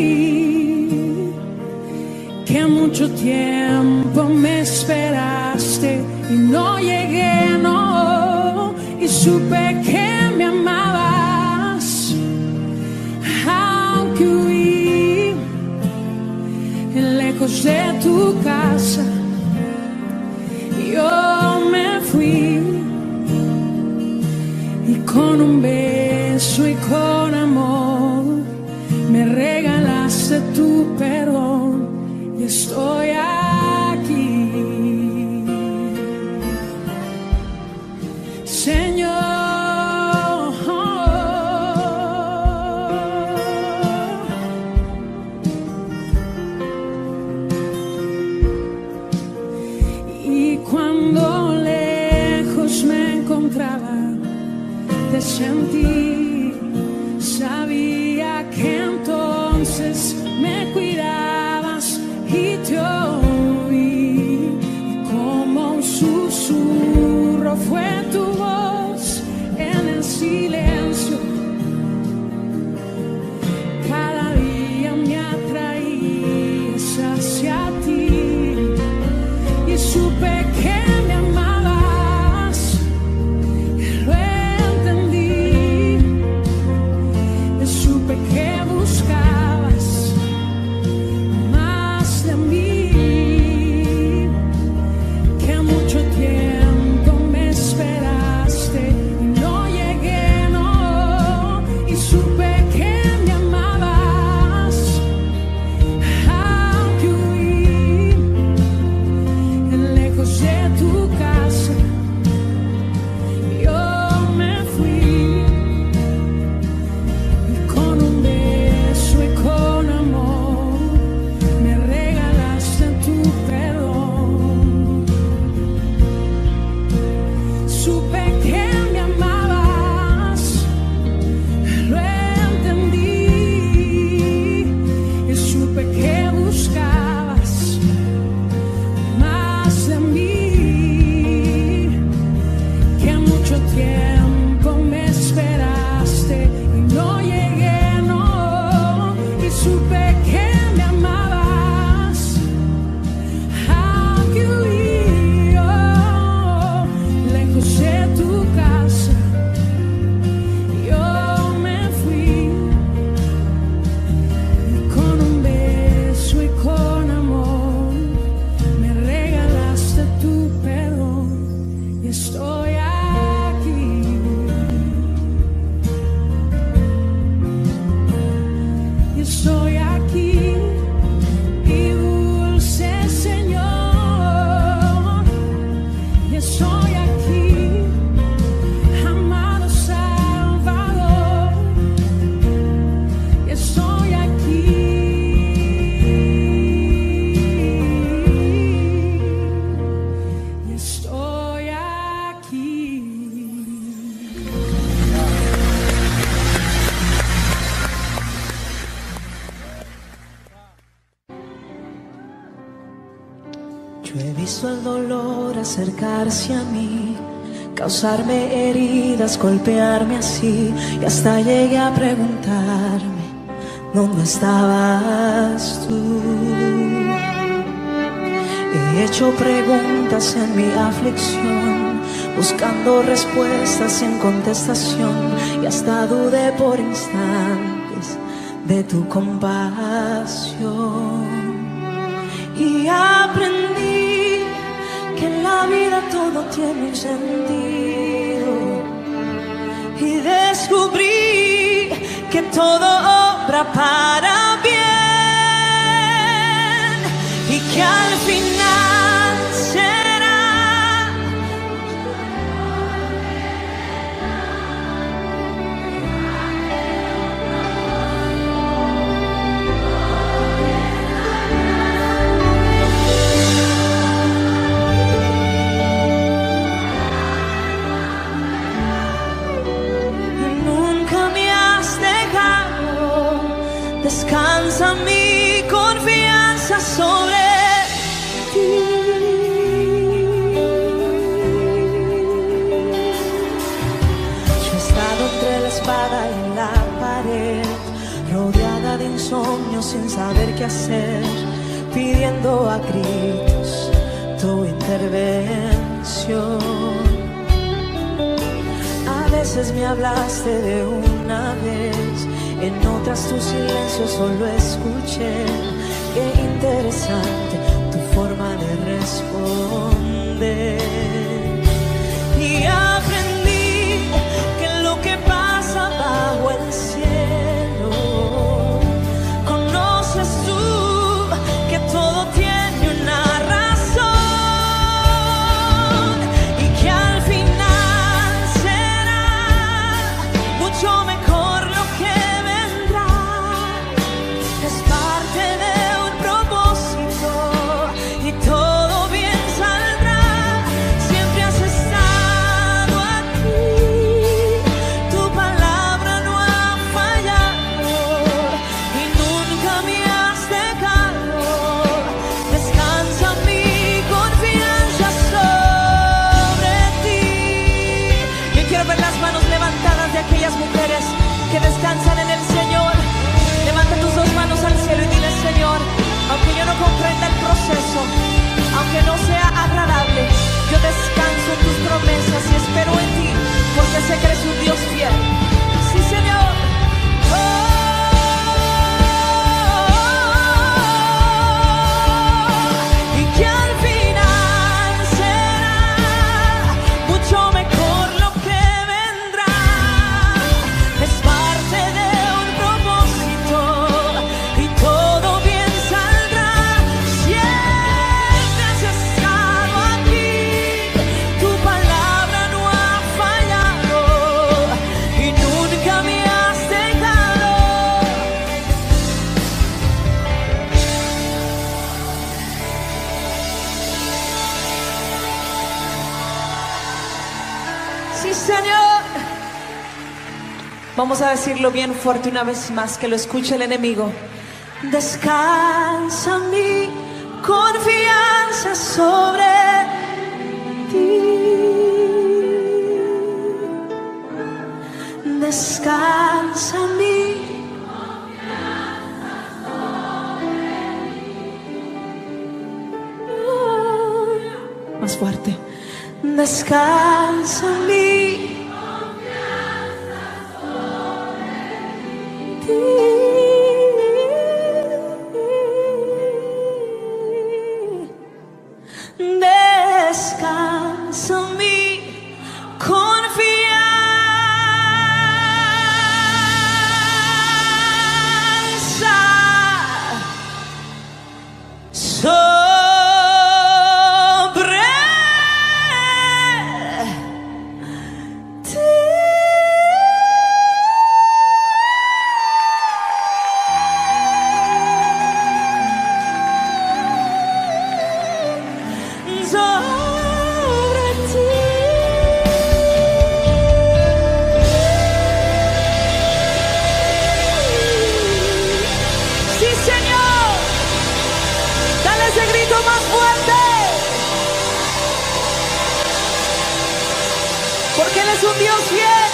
que mucho tiempo me esperaste y no llegué, no, y supe que me amabas, aunque huí lejos de tu casa. Yo me fui y con un beso y con amor me regalaste tu perdón y estoy aquí, Señor. Cuando lejos me encontraba, te sentí, sabía que entonces me cuidabas y te oí, y como un susurro fue tu voz en el silencio, cada día me atraías hacia ti y supe que me amabas, lo entendí, supe que buscabas más de mí, que mucho tiempo me esperaste y no llegué, no, y supe que me amabas, aunque huí lejos de tu casa. he visto el dolor acercarse a mí, causarme heridas, golpearme así, y hasta llegué a preguntarme, ¿dónde estabas tú? He hecho preguntas en mi aflicción, buscando respuestas en contestación, y hasta dudé por instantes de tu compasión. Y aprendí que en la vida todo tiene un sentido, y descubrí que todo obra para bien, y que al final será descansa mi confianza sobre ti. Yo he estado entre la espada y la pared, rodeada de insomnio sin saber qué hacer, pidiendo a gritos tu intervención. A veces me hablaste de una vez, en otras tu silencio solo escuché. Qué interesante tu forma de responder. Y aprendí que lo que pasa bajo el cielo, conoces tú que todo tiene una razón, y que al final será mucho mejor lo que aquellas mujeres que descansan en el Señor. Levanta tus dos manos al cielo y dile: Señor, aunque yo no comprenda el proceso, aunque no sea agradable, yo descanso en tus promesas y espero en ti, porque sé que eres un Dios fiel. Sí, Señor. Oh. Señor, vamos a decirlo bien fuerte una vez más, que lo escuche el enemigo. Descansa mi confianza sobre ti. Descansa mi confianza sobre ti. Más fuerte. Descansa mi confianza sobre ti. Descansa mi confianza sobre sobre ti. es un Dios fiel.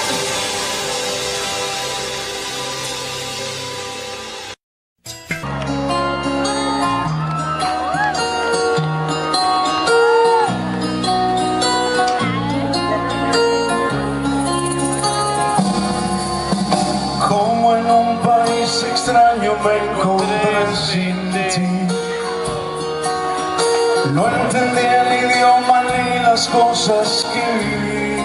Como en un país extraño me encontré sin ti. No entendí el idioma ni las cosas que viví,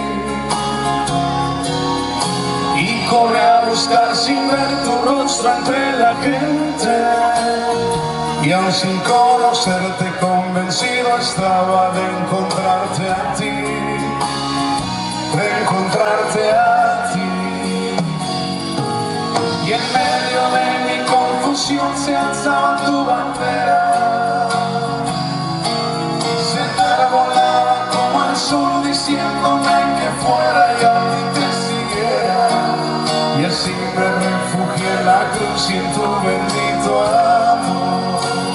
y corrí a buscar sin ver tu rostro entre la gente, y aún sin conocerte convencido estaba de encontrarte a ti, de encontrarte a ti. Y en medio de mi confusión se alzaba tu bandera, se enarbolaba como el sol diciéndome que fuera y a ti te siguiera. Y así me refugié en la cruz y en tu bendito amor.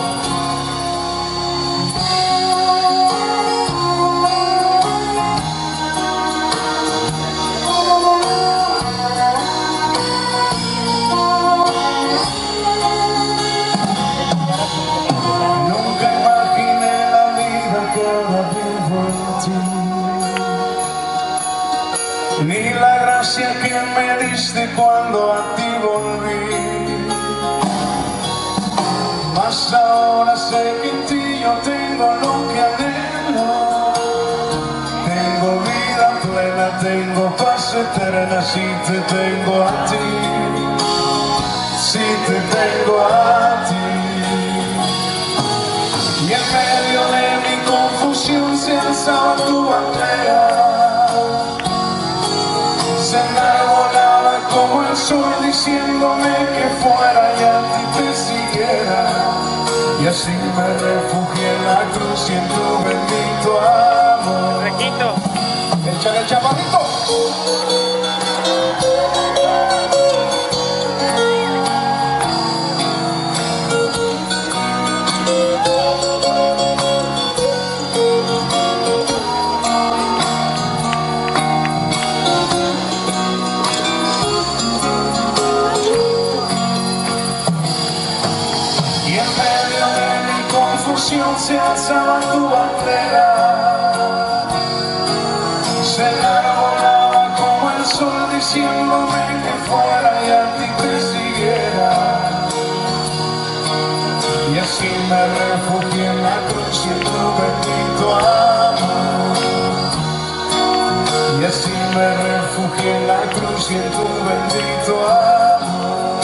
Ni la gracia que me diste cuando a ti volví, mas ahora sé que en ti yo tengo lo que anhelo. Tengo vida plena, tengo paz eterna si te tengo a ti, si te tengo a ti. Y en medio de mi confusión se alzaba tu bandera, se enarbolaba como el sol diciéndome que fuera y a ti te siguiera. Y así me refugié en la cruz y en tu bendito amor. Requito. Échale el chaparrito. Se alzaba tu bandera, se enarbolaba como el sol diciéndome que fuera y a ti te siguiera. Y así me refugié en la cruz y en tu bendito amor. Y así me refugié en la cruz y en tu bendito amor.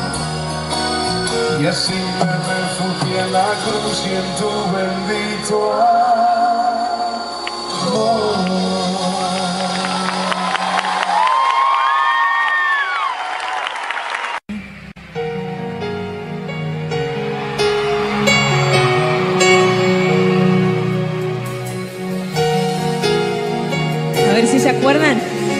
Y así me refugié en la cruz y en tu bendito amor. A ver si se acuerdan.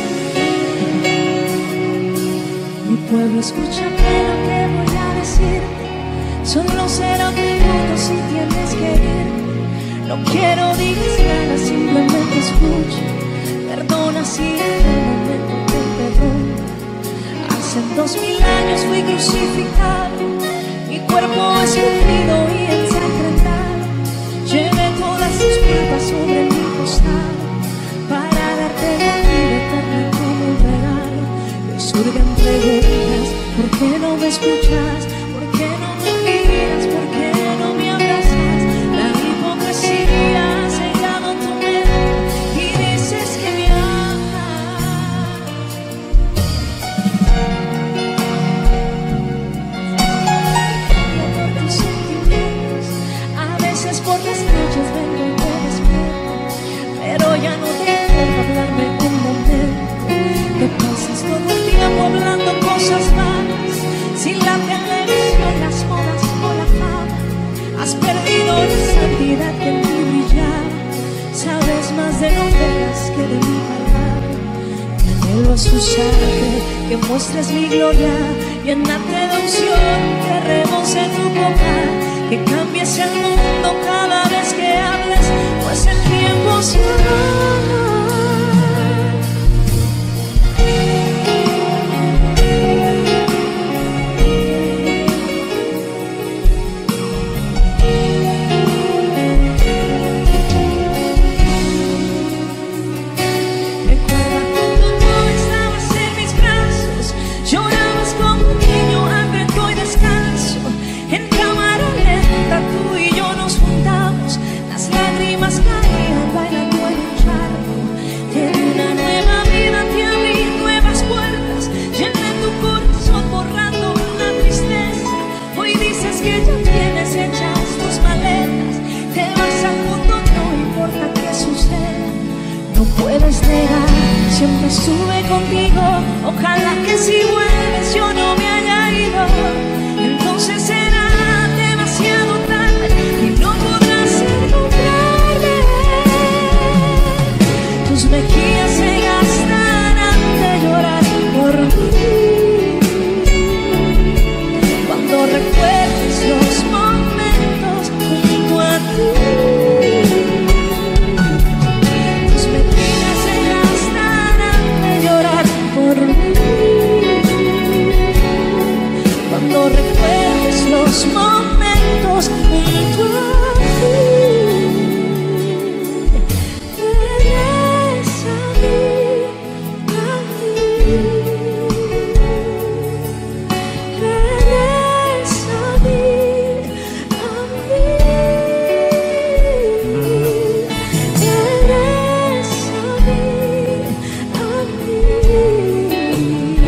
Mi pueblo, escúchame lo que voy a decir. Solo será un minuto si tienes que ir. No quiero digas nada, simplemente escucha. Perdona si en un momento te perdono. Hace dos mil años fui crucificado, mi cuerpo esculpido y ensangrentado. Llevé todas tus culpas sobre mi costado para darte la vida eterna como un regalo. Me surgen preguntas, ¿por qué no me escuchas? ¿Por qué no me miras? ¿Por qué no me abrazas? La hipocresía ha cegado tu mente y dices que me amas. No por tus sentimientos, a veces por las noches vengo y te despierto, pero ya no te importa hablarme un momento. Que pasas todo el tiempo hablando cosas malas, sin la televisión, las modas o la fama. Has perdido la santidad que en ti brillaba. Sabes más de novelas que de mi palabra. Que anhelo asusarte, que muestres mi gloria, llenarte de unción, que rebose tu boca, que cambies el mundo cada vez que hables, pues el tiempo se va. vas caído bailando en un charco. Te di una nueva vida, te abrí nuevas puertas, llené tu corazón borrando la tristeza. Hoy dices que ya tienes hechas tus maletas, te vas al mundo, no importa qué suceda. No puedes negar, siempre estuve contigo. Ojalá que si vuelves yo no me haya ido. Entonces será demasiado tarde y no podrás encontrarme. Tus mejillas se gastarán de llorar por mí. Cuando recuerdes los momentos junto a ti. Cuando recuerdes los momentos junto a ti, regresa a mí, a mí, regresa a mí, a mí, regresa a mí, a mí.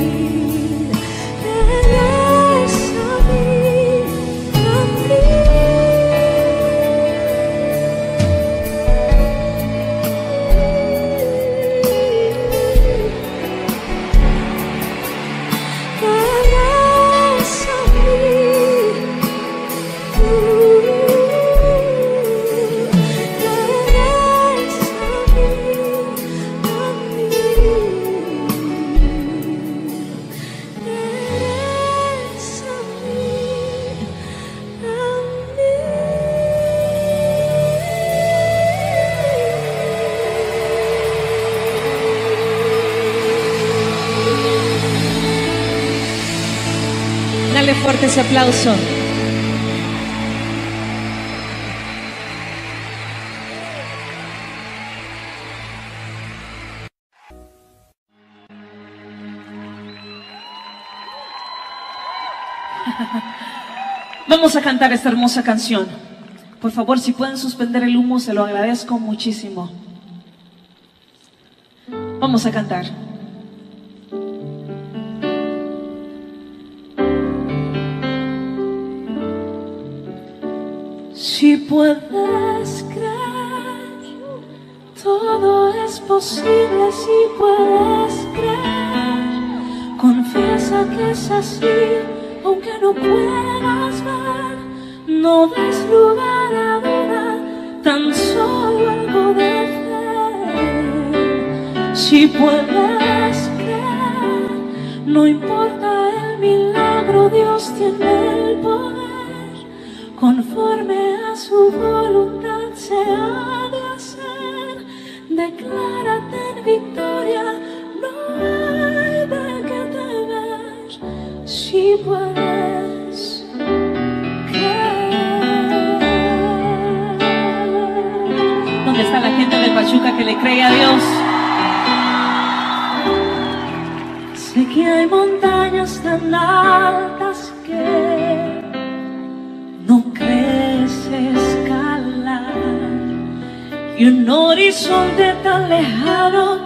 Dale fuerte ese aplauso. Vamos a cantar esta hermosa canción. Por favor, si pueden suspender el humo, se lo agradezco muchísimo. Vamos a cantar. Si puedes creer, todo es posible. Si puedes creer, confiesa que es así, aunque no puedas ver. No des lugar a duda, tan solo algo de fe. Si puedes creer, no importa el milagro, Dios tiene el poder. Conforme a su voluntad se ha de hacer. Declárate en victoria, no hay de qué temer. Si puedes creer. ¿Dónde está la gente de Pachuca que le cree a Dios? Sé que hay montañas tan altas que no crees escalar, y un horizonte tan lejano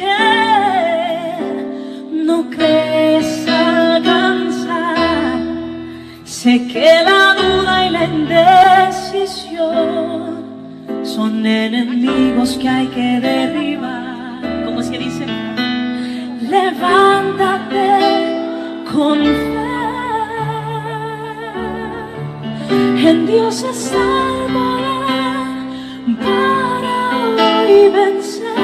que no crees alcanzar. Sé que la duda y la indecisión son enemigos que hay que derribar. ¿Cómo es que dice? Levántate con fe. En Dios está el poder para hoy vencer.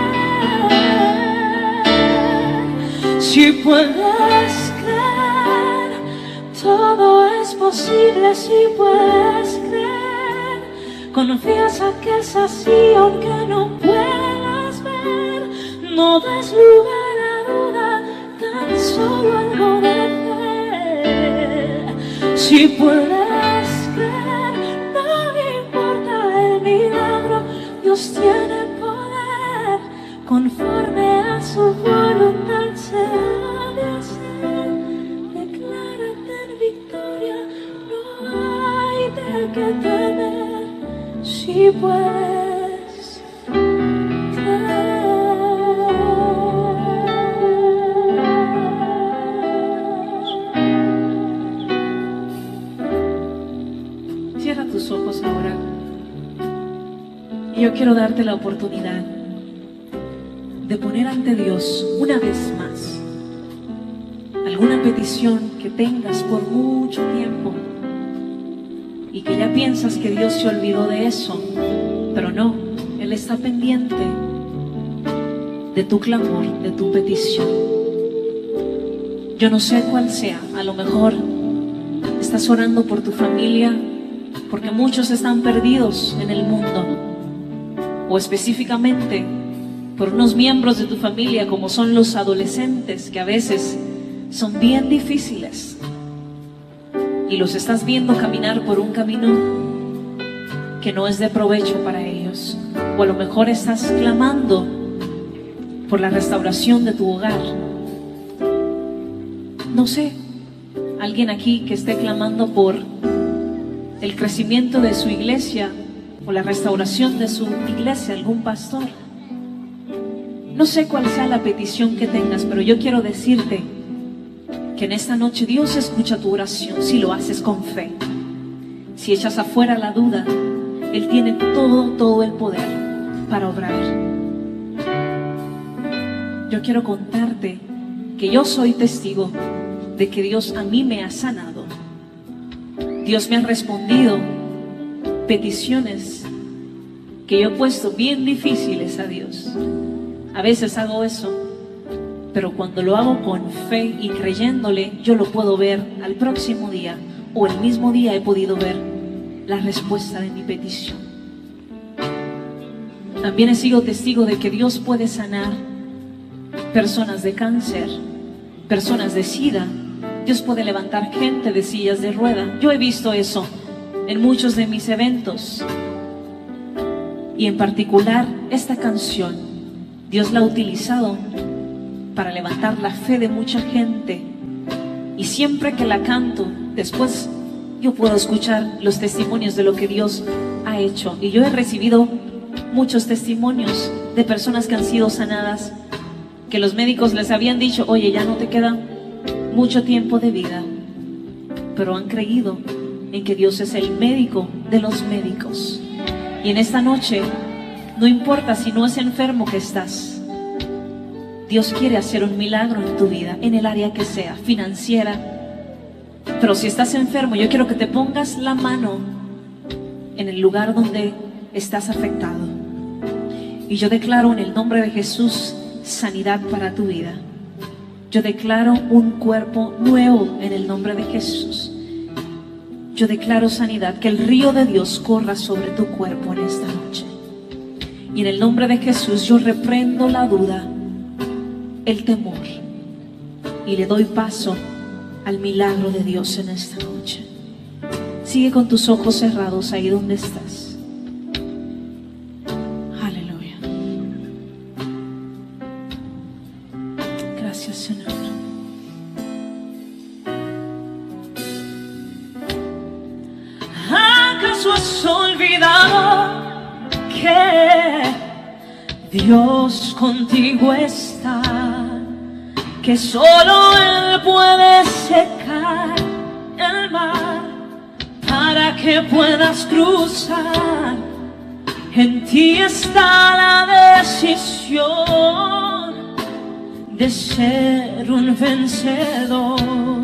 Si puedes creer, todo es posible. Si puedes creer, confiesa que es así, aunque no puedas ver. No des lugar a duda, tan solo algo de fe. Si puedes creer, no importa el milagro, Dios tiene poder. Conforme a su voluntad se ha de hacer. Declárate en victoria, no hay de qué temer. Si puedes yo quiero darte la oportunidad de poner ante Dios una vez más alguna petición que tengas por mucho tiempo y que ya piensas que Dios se olvidó de eso, pero no, Él está pendiente de tu clamor, de tu petición. Yo no sé cuál sea, a lo mejor estás orando por tu familia, porque muchos están perdidos en el mundo, o específicamente por unos miembros de tu familia como son los adolescentes, que a veces son bien difíciles y los estás viendo caminar por un camino que no es de provecho para ellos. O a lo mejor estás clamando por la restauración de tu hogar. No sé, alguien aquí que esté clamando por el crecimiento de su iglesia o la restauración de su iglesia, algún pastor. No sé cuál sea la petición que tengas, pero yo quiero decirte que en esta noche Dios escucha tu oración si lo haces con fe. Si echas afuera la duda, Él tiene todo, todo el poder para obrar. Yo quiero contarte que yo soy testigo de que Dios a mí me ha sanado. Dios me ha respondido peticiones que yo he puesto bien difíciles a Dios. A veces hago eso, pero cuando lo hago con fe y creyéndole, yo lo puedo ver al próximo día, o el mismo día he podido ver la respuesta de mi petición. También he sido testigo de que Dios puede sanar personas de cáncer, personas de SIDA. Dios puede levantar gente de sillas de rueda. Yo he visto eso en muchos de mis eventos. Y en particular esta canción, Dios la ha utilizado para levantar la fe de mucha gente. Y siempre que la canto, después yo puedo escuchar los testimonios de lo que Dios ha hecho. Y yo he recibido muchos testimonios de personas que han sido sanadas, que los médicos les habían dicho: oye, ya no te queda mucho tiempo de vida, pero han creído en que Dios es el médico de los médicos. Y en esta noche, no importa si no es enfermo que estás, Dios quiere hacer un milagro en tu vida, en el área que sea, financiera. Pero si estás enfermo, yo quiero que te pongas la mano en el lugar donde estás afectado. Y yo declaro en el nombre de Jesús sanidad para tu vida. Yo declaro un cuerpo nuevo en el nombre de Jesús. Yo declaro sanidad, que el río de Dios corra sobre tu cuerpo en esta noche. Y en el nombre de Jesús yo reprendo la duda, el temor, y le doy paso al milagro de Dios en esta noche. Sigue con tus ojos cerrados ahí donde estás. Aleluya. Gracias, Señor. ¿Acaso has olvidado que Dios contigo está? Que solo Él puede secar el mar para que puedas cruzar. En ti está la decisión de ser un vencedor.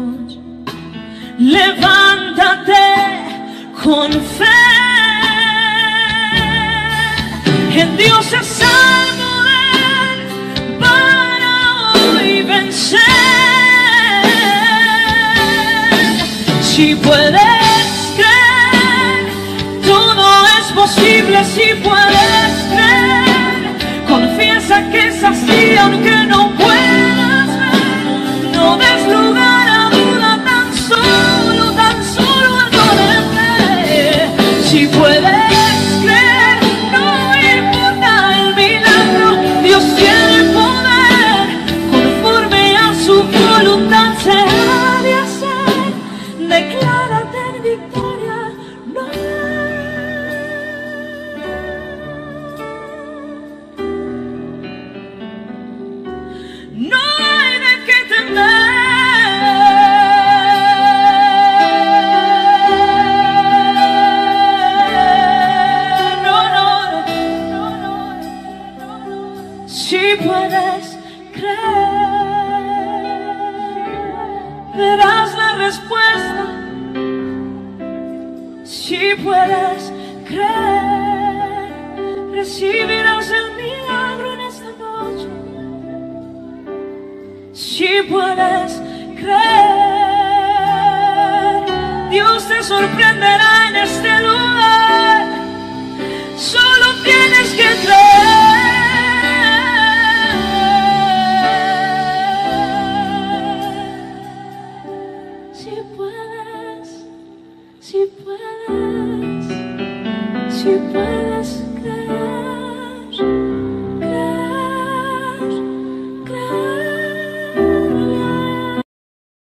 Levántate con fe, en Dios es el poder para hoy vencer. Si puedes creer, todo es posible. Si puedes creer, confiesa que es así, aunque no puedas ver. No des lugar a duda, tan solo, tan solo adórame. Si puedes creer, no importa el milagro, Dios tiene el poder, conforme a su voluntad se ha de hacer. Declárate en victoria, no. Si puedes creer, verás la respuesta. Si puedes creer, recibirás el milagro en esta noche. Si puedes creer, Dios te sorprenderá en este lugar. Solo tienes que creer. Si puedes, si puedes, si puedes creer.